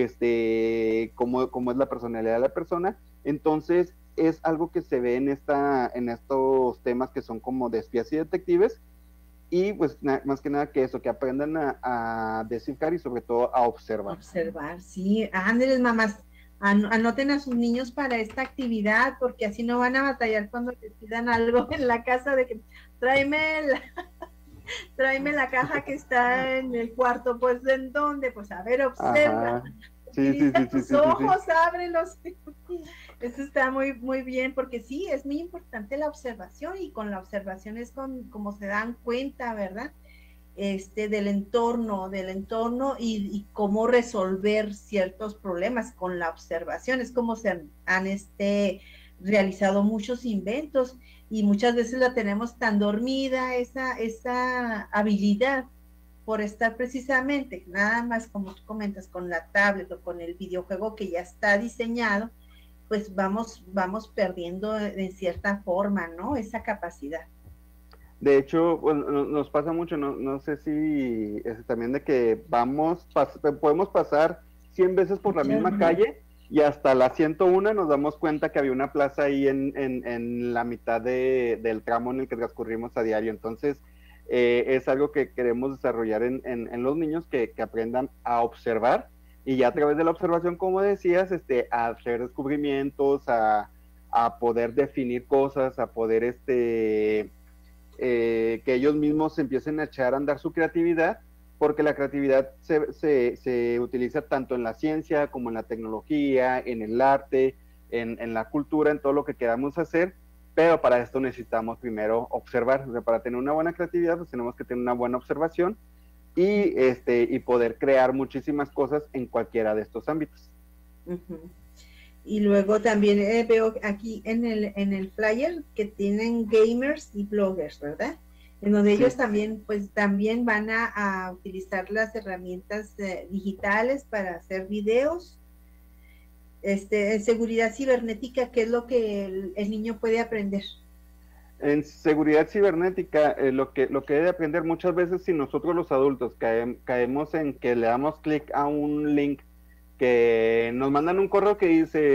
este, cómo, cómo es la personalidad de la persona. Entonces es algo que se ve en, esta, en estos temas que son como de espías y detectives. Y pues na, más que nada que eso, que aprendan a, a descifrar y sobre todo a observar. Observar, sí. Ándeles, mamás, an anoten a sus niños para esta actividad, porque así no van a batallar cuando les pidan algo en la casa de que tráeme la, tráeme la caja que está en el cuarto. Pues ¿en dónde? Pues a ver, observa. Ajá. Sí, sí, sí, tus sí, ojos, sí, sí. ábrelos. Eso está muy, muy bien, porque sí, es muy importante la observación, y con la observación es con, como se dan cuenta, ¿verdad? Este, del entorno, del entorno y, y cómo resolver ciertos problemas con la observación. Es como se han, han este, realizado muchos inventos, y muchas veces la tenemos tan dormida, esa, esa habilidad, por estar precisamente, nada más como tú comentas, con la tablet o con el videojuego que ya está diseñado, pues vamos, vamos perdiendo de cierta forma, ¿no? Esa capacidad. De hecho, bueno, nos pasa mucho, no, no sé si es también de que vamos, pas, podemos pasar cien veces por la misma calle, y hasta la ciento uno nos damos cuenta que había una plaza ahí en, en, en la mitad de, del tramo en el que transcurrimos a diario. Entonces, eh, es algo que queremos desarrollar en, en, en los niños, que, que aprendan a observar, y ya a través de la observación, como decías, este, a hacer descubrimientos, a, a poder definir cosas, a poder este, eh, que ellos mismos empiecen a echar a andar su creatividad, porque la creatividad se, se, se utiliza tanto en la ciencia como en la tecnología, en el arte, en, en la cultura, en todo lo que queramos hacer, pero para esto necesitamos primero observar. O sea, para tener una buena creatividad, pues tenemos que tener una buena observación y, este, y poder crear muchísimas cosas en cualquiera de estos ámbitos. Uh-huh. Y luego también eh, veo aquí en el, en el flyer que tienen gamers y bloggers, ¿verdad? En donde sí. ellos también, pues también van a, a utilizar las herramientas eh, digitales para hacer videos. Este, en seguridad cibernética, ¿qué es lo que el, el niño puede aprender? En seguridad cibernética, eh, lo que lo que debe aprender muchas veces, si nosotros los adultos cae, caemos en que le damos clic a un link, que nos mandan un correo que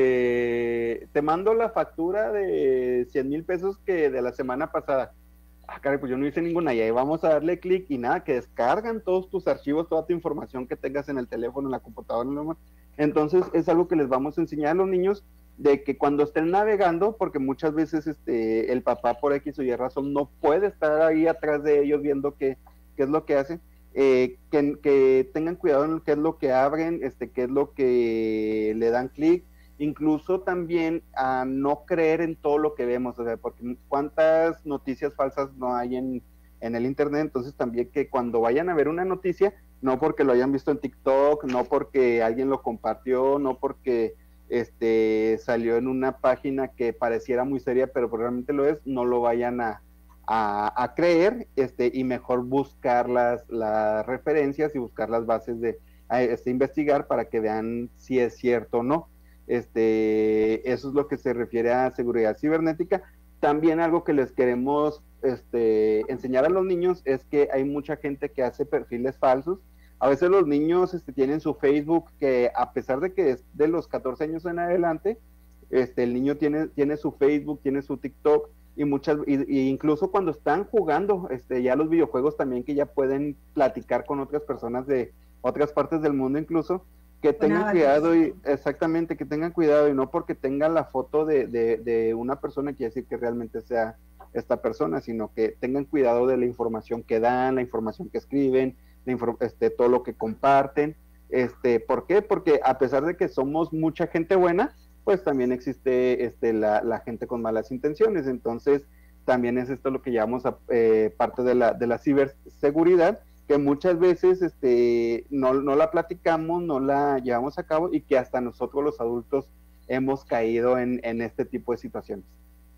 dice, te mando la factura de cien mil pesos que de la semana pasada. Ah, caray, pues yo no hice ninguna, y ahí vamos a darle clic y nada, que descargan todos tus archivos, toda tu información que tengas en el teléfono, en la computadora, en lo... Entonces es algo que les vamos a enseñar a los niños, de que cuando estén navegando, porque muchas veces este el papá por X o Y razón no puede estar ahí atrás de ellos viendo qué, qué es lo que hacen, eh, que, que tengan cuidado en qué es lo que abren, este qué es lo que le dan clic, incluso también a no creer en todo lo que vemos, o sea, porque cuántas noticias falsas no hay en, en el internet. Entonces también que cuando vayan a ver una noticia, no porque lo hayan visto en TikTok, no porque alguien lo compartió, no porque este salió en una página que pareciera muy seria, pero realmente lo es, no lo vayan a, a, a creer, este y mejor buscar las, las referencias y buscar las bases de este, investigar para que vean si es cierto o no. Este, eso es lo que se refiere a seguridad cibernética. También algo que les queremos este, enseñar a los niños es que hay mucha gente que hace perfiles falsos. A veces los niños este, tienen su Facebook, que a pesar de que es de los catorce años en adelante, este, el niño tiene, tiene su Facebook, tiene su TikTok, y muchas, y, y incluso cuando están jugando este, ya los videojuegos también, que ya pueden platicar con otras personas de otras partes del mundo incluso, que tengan Una cuidado y exactamente que tengan cuidado, y no porque tengan la foto de, de, de una persona quiere decir que realmente sea esta persona, sino que tengan cuidado de la información que dan, la información que escriben, la infor este, todo lo que comparten. Este, ¿por qué? Porque a pesar de que somos mucha gente buena, pues también existe este, la, la gente con malas intenciones. Entonces también es esto lo que llamamos a, eh, parte de la, de la ciberseguridad, que muchas veces este, no, no la platicamos, no la llevamos a cabo, y que hasta nosotros los adultos hemos caído en, en este tipo de situaciones.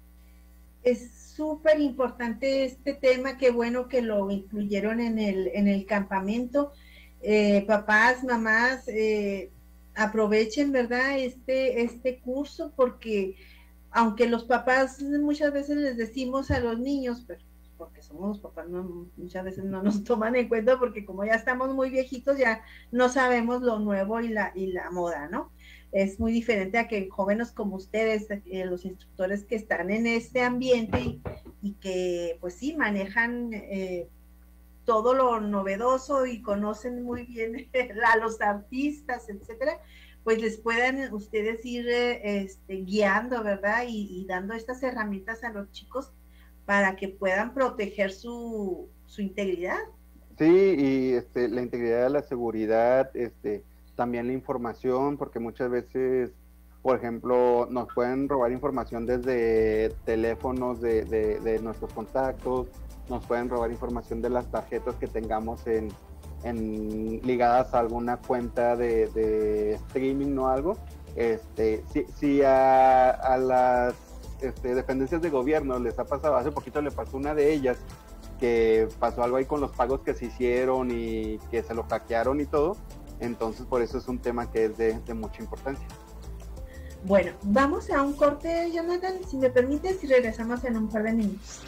Es súper importante este tema, qué bueno que lo incluyeron en el, en el campamento. Eh, papás, mamás, eh, aprovechen, ¿verdad?, este, este curso, porque aunque los papás muchas veces les decimos a los niños, pero porque somos papás, no, muchas veces no nos toman en cuenta, porque como ya estamos muy viejitos, ya no sabemos lo nuevo y la, y la moda, ¿no? Es muy diferente a que jóvenes como ustedes, eh, los instructores que están en este ambiente y, y que, pues sí, manejan eh, todo lo novedoso y conocen muy bien a los artistas, etcétera, pues les puedan ustedes ir eh, este, guiando, ¿verdad? Y, y dando estas herramientas a los chicos para que puedan proteger su, su integridad. Sí, y este, la integridad, la seguridad, este, también la información, porque muchas veces, por ejemplo, nos pueden robar información desde teléfonos de, de, de nuestros contactos, nos pueden robar información de las tarjetas que tengamos en, en ligadas a alguna cuenta de, de streaming o algo. Este, si, si a, a las Este, dependencias de gobierno les ha pasado, hace poquito le pasó una de ellas, que pasó algo ahí con los pagos que se hicieron y que se lo hackearon y todo. Entonces por eso es un tema que es de, de mucha importancia. Bueno, vamos a un corte, Jonathan, si me permites, y regresamos en un par de minutos.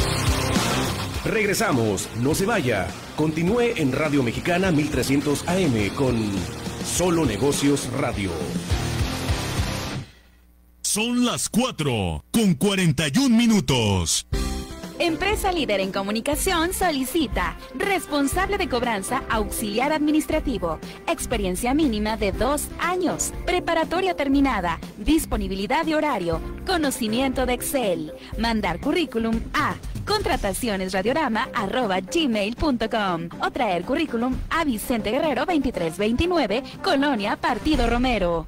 Regresamos, no se vaya. Continúe en Radio Mexicana mil trescientos A M con Solo Negocios Radio. Son las cuatro con cuarenta y un minutos. Empresa líder en comunicación solicita responsable de cobranza auxiliar administrativo, experiencia mínima de dos años, preparatoria terminada, disponibilidad de horario, conocimiento de Excel, mandar currículum a contratacionesradiorama arroba gmail punto com o traer currículum a Vicente Guerrero veintitrés veintinueve, Colonia Partido Romero.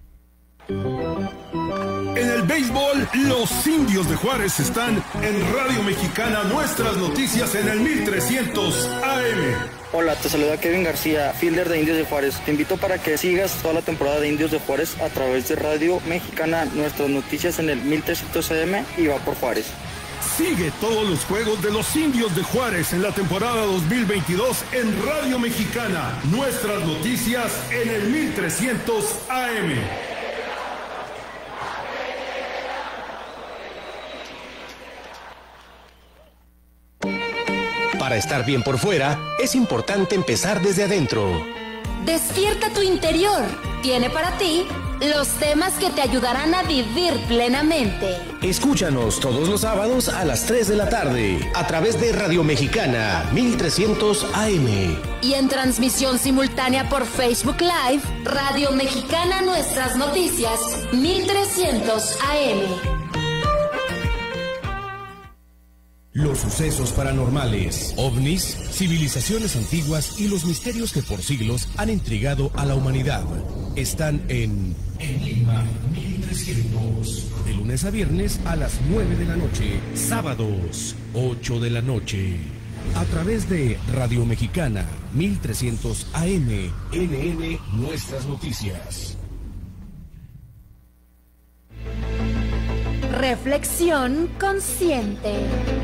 En el béisbol, los Indios de Juárez están en Radio Mexicana, nuestras noticias en el mil trescientos A M. Hola, te saluda Kevin García, fielder de Indios de Juárez. Te invito para que sigas toda la temporada de Indios de Juárez a través de Radio Mexicana, nuestras noticias en el mil trescientos A M y va por Juárez. Sigue todos los juegos de los Indios de Juárez en la temporada dos mil veintidós en Radio Mexicana, nuestras noticias en el mil trescientos A M. Para estar bien por fuera, es importante empezar desde adentro. Despierta tu interior. Tiene para ti los temas que te ayudarán a vivir plenamente. Escúchanos todos los sábados a las tres de la tarde a través de Radio Mexicana mil trescientos A M. Y en transmisión simultánea por Facebook Live, Radio Mexicana Nuestras Noticias mil trescientos A M. Los sucesos paranormales, ovnis, civilizaciones antiguas y los misterios que por siglos han intrigado a la humanidad están en Enigma mil trescientos. De lunes a viernes a las nueve de la noche, sábados ocho de la noche. A través de Radio Mexicana mil trescientos A M, N N Nuestras Noticias. Reflexión consciente.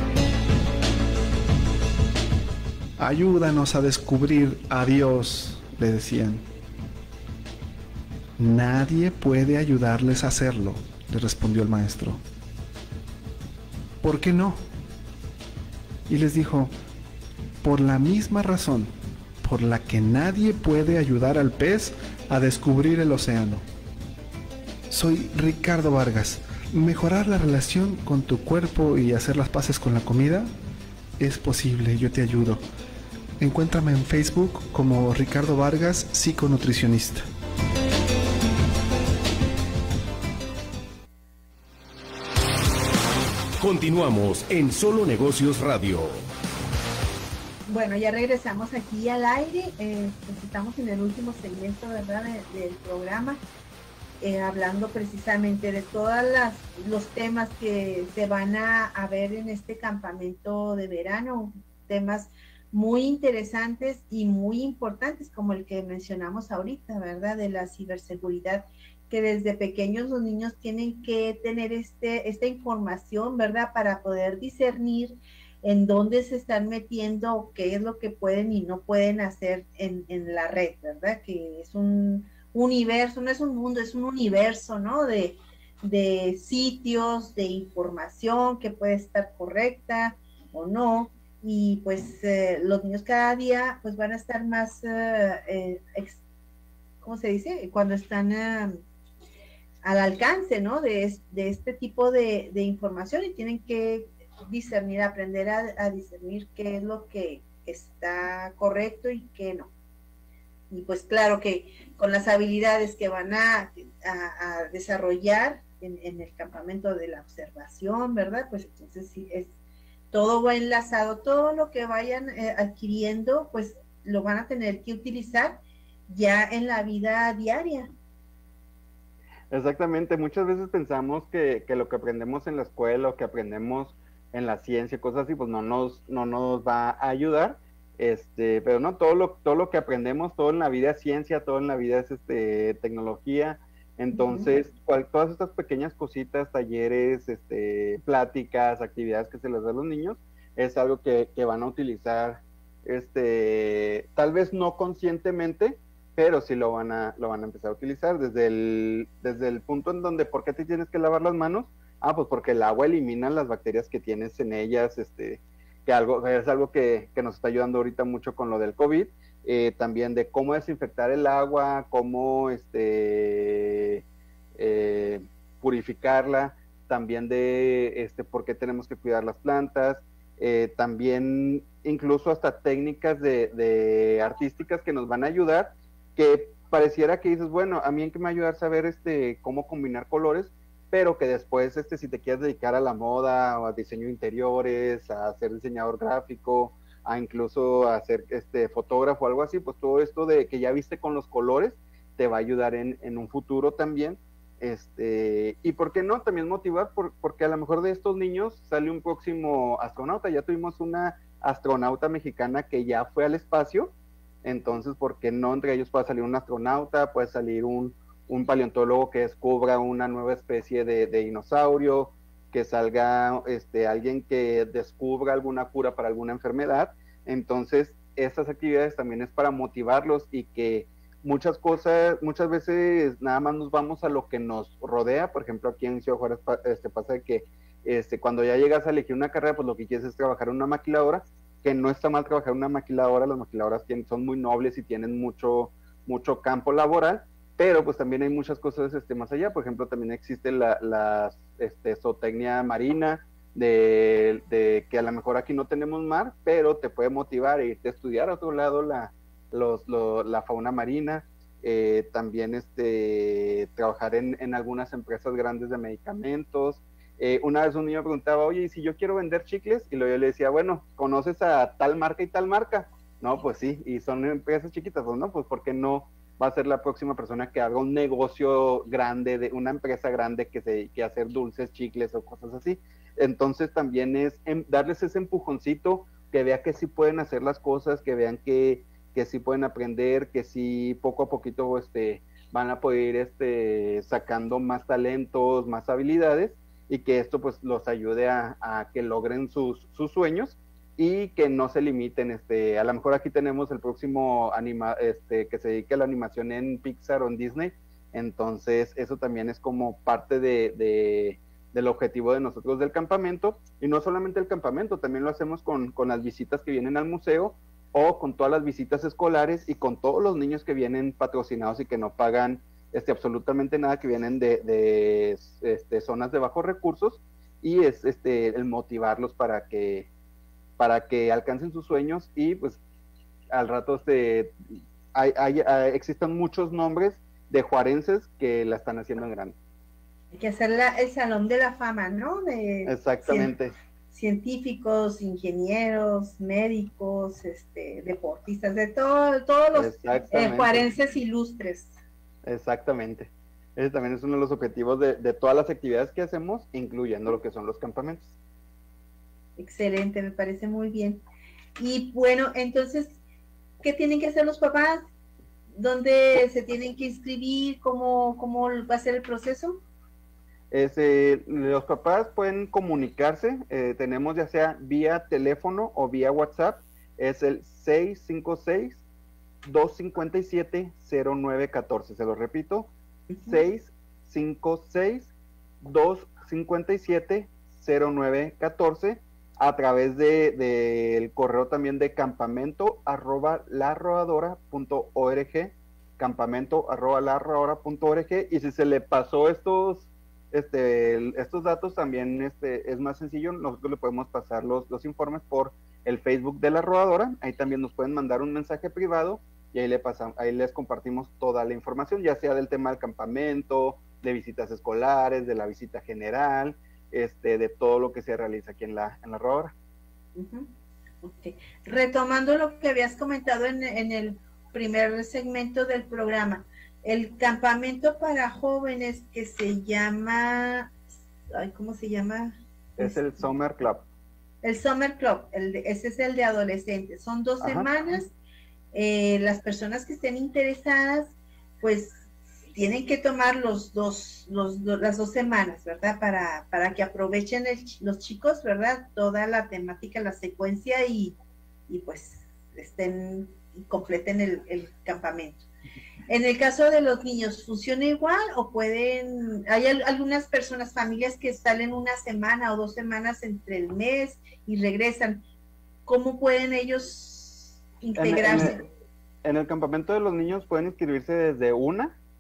Ayúdanos a descubrir a Dios, le decían. Nadie puede ayudarles a hacerlo, le respondió el maestro. ¿Por qué no? Y les dijo, por la misma razón por la que nadie puede ayudar al pez a descubrir el océano. Soy Ricardo Vargas. Mejorar la relación con tu cuerpo y hacer las paces con la comida es posible, yo te ayudo. Encuéntrame en Facebook como Ricardo Vargas, psiconutricionista. Continuamos en Solo Negocios Radio. Bueno, ya regresamos aquí al aire. Eh, pues estamos en el último segmento, ¿verdad?, de, del programa. Eh, hablando precisamente de todos los temas que se van a, a ver en este campamento de verano, temas muy interesantes y muy importantes como el que mencionamos ahorita, ¿verdad?, de la ciberseguridad, que desde pequeños los niños tienen que tener este, esta información, ¿verdad?, para poder discernir en dónde se están metiendo, qué es lo que pueden y no pueden hacer en, en la red, ¿verdad?, que es un universo, no es un mundo, es un universo, ¿no?, de, de sitios, de información que puede estar correcta o no, y pues eh, los niños cada día pues van a estar más, eh, eh, ex, ¿cómo se dice?, cuando están eh, al alcance, ¿no?, de, de este tipo de, de información, y tienen que discernir, aprender a, a discernir qué es lo que está correcto y qué no. Y pues claro que con las habilidades que van a, a, a desarrollar en, en el campamento de la observación, ¿verdad? Pues entonces sí, es, todo va enlazado, todo lo que vayan eh, adquiriendo, pues lo van a tener que utilizar ya en la vida diaria. Exactamente, muchas veces pensamos que, que lo que aprendemos en la escuela o que aprendemos en la ciencia, cosas así, pues no nos, no nos va a ayudar. Este, pero no, todo lo, todo lo que aprendemos, todo en la vida es ciencia, todo en la vida es este, tecnología. Entonces, uh-huh. cual, todas estas pequeñas cositas, talleres, este, pláticas, actividades que se les da a los niños, es algo que, que van a utilizar, este, tal vez no conscientemente, pero sí lo van a, lo van a empezar a utilizar desde el, desde el punto en donde, ¿por qué te tienes que lavar las manos? Ah, pues porque el agua elimina las bacterias que tienes en ellas, este, que algo, es algo que, que nos está ayudando ahorita mucho con lo del COVID, eh, también de cómo desinfectar el agua, cómo este, eh, purificarla, también de este, por qué tenemos que cuidar las plantas, eh, también incluso hasta técnicas de, de artísticas que nos van a ayudar, que pareciera que dices, bueno, a mí en qué me va a ayudar saber este, cómo combinar colores, pero que después, este, si te quieres dedicar a la moda, o a diseño de interiores, a ser diseñador gráfico, a incluso a ser este, fotógrafo o algo así, pues todo esto de que ya viste con los colores, te va a ayudar en, en un futuro también. Este, y por qué no, también motivar, por, porque a lo mejor de estos niños sale un próximo astronauta. Ya tuvimos una astronauta mexicana que ya fue al espacio, entonces por qué no entre ellos puede salir un astronauta, puede salir un, un paleontólogo que descubra una nueva especie de, de dinosaurio, que salga este, alguien que descubra alguna cura para alguna enfermedad. Entonces estas actividades también es para motivarlos, y que muchas cosas, muchas veces nada más nos vamos a lo que nos rodea. Por ejemplo, aquí en Ciudad Juárez este, pasa de que este, cuando ya llegas a elegir una carrera, pues lo que quieres es trabajar en una maquiladora, que no está mal trabajar en una maquiladora, las maquiladoras tienen, son muy nobles y tienen mucho, mucho campo laboral, pero pues también hay muchas cosas este, más allá. Por ejemplo, también existe la, la este, zootecnia marina, de, de que a lo mejor aquí no tenemos mar, pero te puede motivar a irte a estudiar a otro lado la Los, lo, la fauna marina, eh, también este, trabajar en, en algunas empresas grandes de medicamentos. Eh, una vez un niño preguntaba, oye, ¿y si yo quiero vender chicles? Y luego yo le decía, bueno, ¿conoces a tal marca y tal marca? No, pues sí, y son empresas chiquitas, pues no, pues ¿por qué no va a ser la próxima persona que haga un negocio grande, de una empresa grande que se dedique a hacer dulces, chicles o cosas así? Entonces también es em, darles ese empujoncito, que vea que sí pueden hacer las cosas, que vean que que sí pueden aprender, que sí poco a poquito este, van a poder ir este, sacando más talentos, más habilidades, y que esto pues los ayude a, a que logren sus, sus sueños, y que no se limiten. Este, a lo mejor aquí tenemos el próximo anima, este, que se dedique a la animación en Pixar o en Disney, entonces eso también es como parte de, de, del objetivo de nosotros del campamento. Y no solamente el campamento, también lo hacemos con, con las visitas que vienen al museo, o con todas las visitas escolares, y con todos los niños que vienen patrocinados y que no pagan este, absolutamente nada, que vienen de, de este, zonas de bajos recursos, y es este, el motivarlos para que, para que alcancen sus sueños. Y pues al rato este, hay, hay, hay, existen muchos nombres de juarenses que la están haciendo en grande. Hay que hacer la, el salón de la fama, ¿no? De, Exactamente. Científicos, ingenieros, médicos, este, deportistas, de todo, todos los eh, juarenses ilustres. Exactamente. Ese también es uno de los objetivos de, de todas las actividades que hacemos, incluyendo lo que son los campamentos. Excelente, me parece muy bien. Y bueno, entonces, ¿qué tienen que hacer los papás? ¿Dónde se tienen que inscribir? ¿Cómo, cómo va a ser el proceso? Es, eh, los papás pueden comunicarse, eh, tenemos ya sea vía teléfono o vía WhatsApp, es el seis cinco seis, dos cinco siete, cero nueve uno cuatro, se lo repito, uh-huh. seis cinco seis, dos cinco siete, cero nueve uno cuatro, a través de, de el correo también de campamento arroba larrodadora punto org, campamento arroba larrodadora punto org. Y si se le pasó estos Este, estos datos también este, es más sencillo, nosotros le podemos pasar los, los informes por el Facebook de la rodadora, ahí también nos pueden mandar un mensaje privado, y ahí, le pasamos, ahí les compartimos toda la información, ya sea del tema del campamento, de visitas escolares, de la visita general, este, de todo lo que se realiza aquí en la, en la rodadora. Uh-huh. Okay. Retomando lo que habías comentado en, en el primer segmento del programa, el campamento para jóvenes que se llama, ay, ¿cómo se llama? Es el Summer Club. El Summer Club, el de, ese es el de adolescentes. Son dos Ajá. semanas. Eh, las personas que estén interesadas, pues tienen que tomar los dos, los, las dos semanas, ¿verdad? Para, para que aprovechen el, los chicos, ¿verdad? Toda la temática, la secuencia, y, y pues estén y completen el, el campamento. En el caso de los niños, ¿funciona igual o pueden, hay algunas personas, familias que salen una semana o dos semanas entre el mes y regresan? ¿Cómo pueden ellos integrarse? En el, en el, en el campamento de los niños pueden inscribirse desde una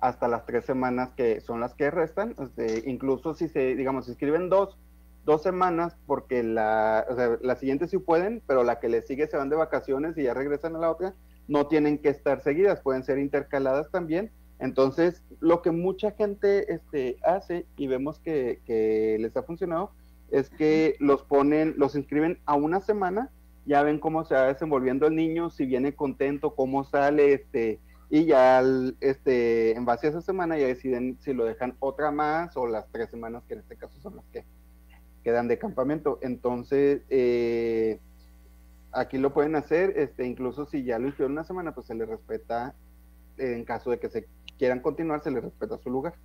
hasta las tres semanas que son las que restan. Este, incluso si se, digamos, se inscriben dos, dos semanas, porque la, o sea, la siguiente sí pueden, pero la que les sigue se van de vacaciones y ya regresan a la otra, no tienen que estar seguidas, pueden ser intercaladas también. Entonces, lo que mucha gente este, hace, y vemos que, que les ha funcionado, es que los ponen, los inscriben a una semana, ya ven cómo se va desenvolviendo el niño, si viene contento, cómo sale, este, y ya este, en base a esa semana ya deciden si lo dejan otra más o las tres semanas que en este caso son las que quedan de campamento. Entonces, eh, aquí lo pueden hacer, este, incluso si ya lo hicieron una semana, pues se les respeta, eh, en caso de que se quieran continuar, se les respeta su lugar.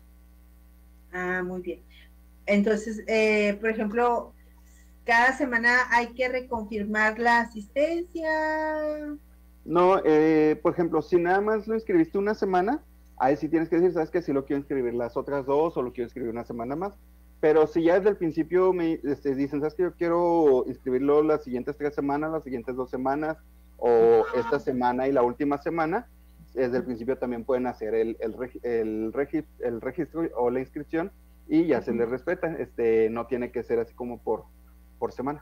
Ah, muy bien. Entonces, eh, por ejemplo, cada semana hay que reconfirmar la asistencia. No, eh, por ejemplo, si nada más lo inscribiste una semana, ahí sí tienes que decir, sabes que sí lo quiero inscribir las otras dos o lo quiero inscribir una semana más. Pero si ya desde el principio me este, dicen, sabes que yo quiero inscribirlo las siguientes tres semanas, las siguientes dos semanas, o esta semana y la última semana, desde el principio también pueden hacer el, el, el, regi el registro o la inscripción y ya se les respeta. Este, no tiene que ser así como por, por semana.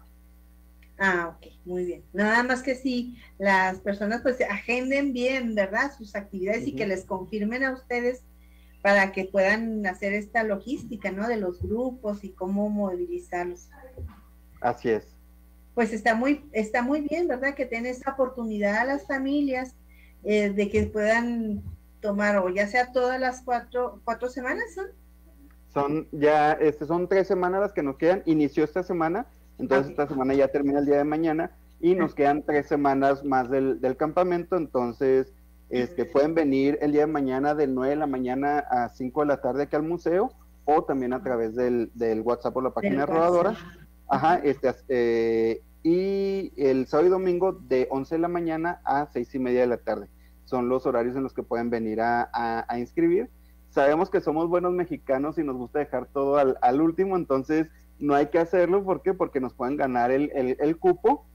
Ah, ok, muy bien. Nada más que si las personas pues agenden bien, ¿verdad? Sus actividades uh-huh. y que les confirmen a ustedes para que puedan hacer esta logística, ¿no? De los grupos y cómo movilizarlos. Así es. Pues está muy, está muy bien, ¿verdad? Que den esa oportunidad a las familias eh, de que puedan tomar, o ya sea todas las cuatro, cuatro semanas, ¿son? Son ya, este, son tres semanas las que nos quedan. Inició esta semana, entonces okay. esta semana ya termina el día de mañana y nos quedan tres semanas más del, del campamento, entonces este, pueden venir el día de mañana de nueve de la mañana a cinco de la tarde aquí al museo, o también a través del, del WhatsApp o la página rodadora. Ajá, este, eh, y el sábado y domingo de once de la mañana a seis y media de la tarde. Son los horarios en los que pueden venir a, a, a inscribir. Sabemos que somos buenos mexicanos y nos gusta dejar todo al, al último, entonces no hay que hacerlo. ¿Por qué? Porque nos pueden ganar el, el, el cupo,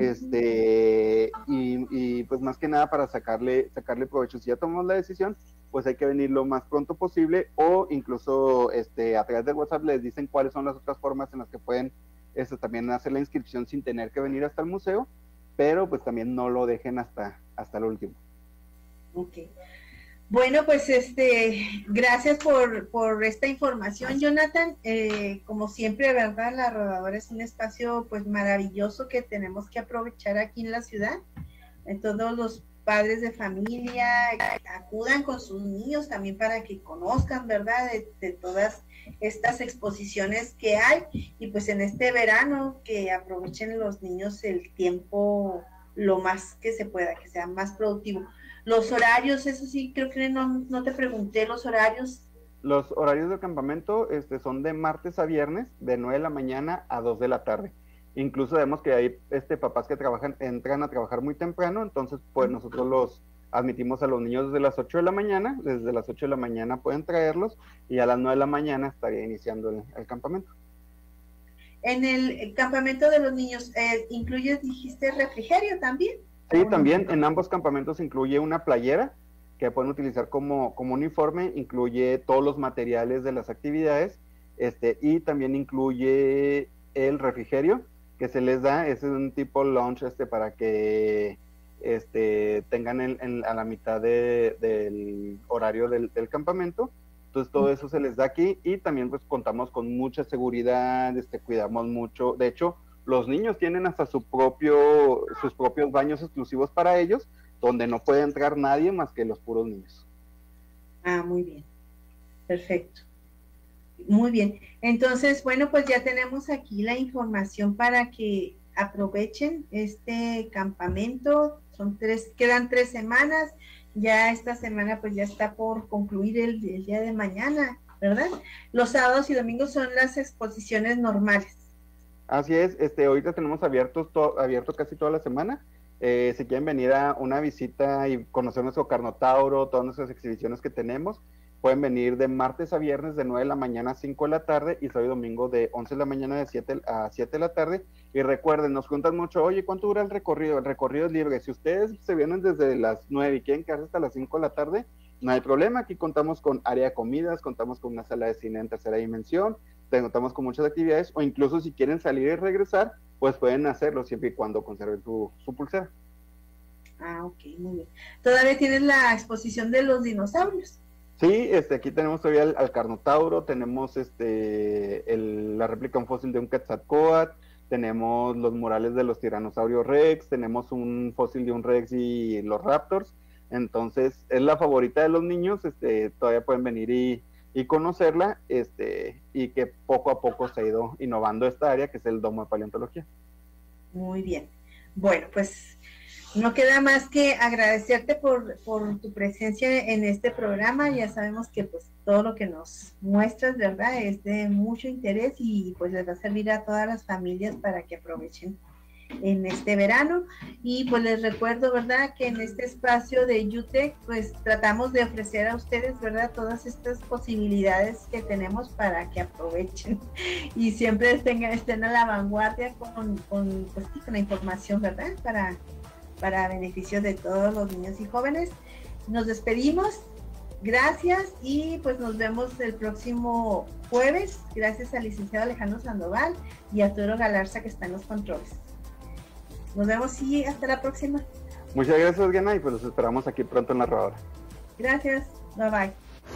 este, y, y pues más que nada para sacarle, sacarle provecho. Si ya tomamos la decisión, pues hay que venir lo más pronto posible, o incluso este, a través del WhatsApp les dicen cuáles son las otras formas en las que pueden este, también hacer la inscripción sin tener que venir hasta el museo, pero pues también no lo dejen hasta, hasta el último. Ok. Bueno, pues este, gracias por, por esta información, Jonathan. Eh, como siempre, ¿verdad? La Rodadora es un espacio pues maravilloso que tenemos que aprovechar aquí en la ciudad. En todos los padres de familia acudan con sus niños también para que conozcan, ¿verdad? De, de todas estas exposiciones que hay, y pues en este verano que aprovechen los niños el tiempo lo más que se pueda, que sea más productivo. Los horarios, eso sí, creo que no, no te pregunté los horarios. Los horarios del campamento este, son de martes a viernes, de nueve de la mañana a dos de la tarde. Incluso vemos que hay este, papás que trabajan, entran a trabajar muy temprano, entonces pues nosotros los admitimos a los niños desde las ocho de la mañana, desde las ocho de la mañana pueden traerlos, y a las nueve de la mañana estaría iniciando el, el campamento. En el, el campamento de los niños, eh, ¿incluyes, dijiste, refrigerio también? Sí, también en ambos campamentos incluye una playera que pueden utilizar como, como uniforme, incluye todos los materiales de las actividades, este, y también incluye el refrigerio que se les da. Es un tipo lunch este, para que este, tengan el, el, a la mitad de, del horario del, del campamento. Entonces todo eso se les da aquí, y también pues contamos con mucha seguridad, este, cuidamos mucho. De hecho, los niños tienen hasta su propio, sus propios baños exclusivos para ellos, donde no puede entrar nadie más que los puros niños. Ah, muy bien. Perfecto. Muy bien. Entonces, bueno, pues ya tenemos aquí la información para que aprovechen este campamento. Son tres, quedan tres semanas. Ya esta semana pues ya está por concluir el, el día de mañana, ¿verdad? Los sábados y domingos son las exposiciones normales. Así es, este, ahorita tenemos abiertos to, abierto casi toda la semana. Eh, si quieren venir a una visita y conocer nuestro Carnotauro, todas nuestras exhibiciones que tenemos, pueden venir de martes a viernes de nueve de la mañana a cinco de la tarde, y sábado y domingo de once de la mañana de siete a siete de la tarde. Y recuerden, nos preguntan mucho, oye, ¿cuánto dura el recorrido? El recorrido es libre. Si ustedes se vienen desde las nueve y quieren quedarse hasta las cinco de la tarde, no hay problema, aquí contamos con área de comidas, contamos con una sala de cine en tercera dimensión, contamos con muchas actividades, o incluso si quieren salir y regresar, pues pueden hacerlo siempre y cuando conserven su, su pulsera. Ah, ok, muy bien. ¿Todavía tienes la exposición de los dinosaurios? Sí, este, aquí tenemos todavía el, al Carnotauro, tenemos este, el, la réplica un fósil de un Quetzalcóatl, tenemos los murales de los tiranosaurios Rex, tenemos un fósil de un Rex y los Raptors. Entonces es la favorita de los niños, este, todavía pueden venir y, y conocerla, este, y que poco a poco se ha ido innovando esta área, que es el Domo de Paleontología. Muy bien. Bueno, pues no queda más que agradecerte por, por tu presencia en este programa. Ya sabemos que pues todo lo que nos muestras, ¿verdad?, es de mucho interés y pues les va a servir a todas las familias para que aprovechen en este verano. Y pues les recuerdo, ¿verdad?, que en este espacio de YUTEC pues tratamos de ofrecer a ustedes, ¿verdad?, todas estas posibilidades que tenemos para que aprovechen y siempre estén, estén a la vanguardia con, con, pues, con la información, ¿verdad?, para, para beneficio de todos los niños y jóvenes. Nos despedimos, gracias, y pues nos vemos el próximo jueves. Gracias al licenciado Alejandro Sandoval y a Arturo Galarza, que está en los controles. Nos vemos y hasta la próxima. Muchas gracias, Diana, y pues los esperamos aquí pronto en la rodadora. Gracias, bye bye.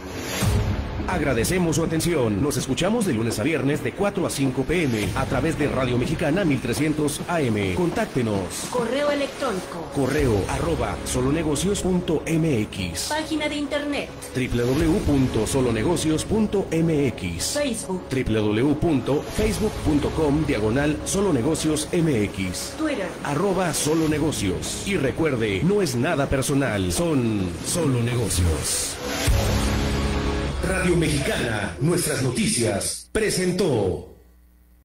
Agradecemos su atención. Nos escuchamos de lunes a viernes de cuatro a cinco p m a través de Radio Mexicana mil trescientos A M. Contáctenos. Correo electrónico. Correo arroba solonegocios punto m x. Página de internet. w w w punto solonegocios punto m x. Facebook. w w w punto facebook punto com diagonal solonegocios m x. Twitter. Arroba solonegocios. Y recuerde, no es nada personal, son solo negocios. Radio Mexicana, nuestras noticias, presentó.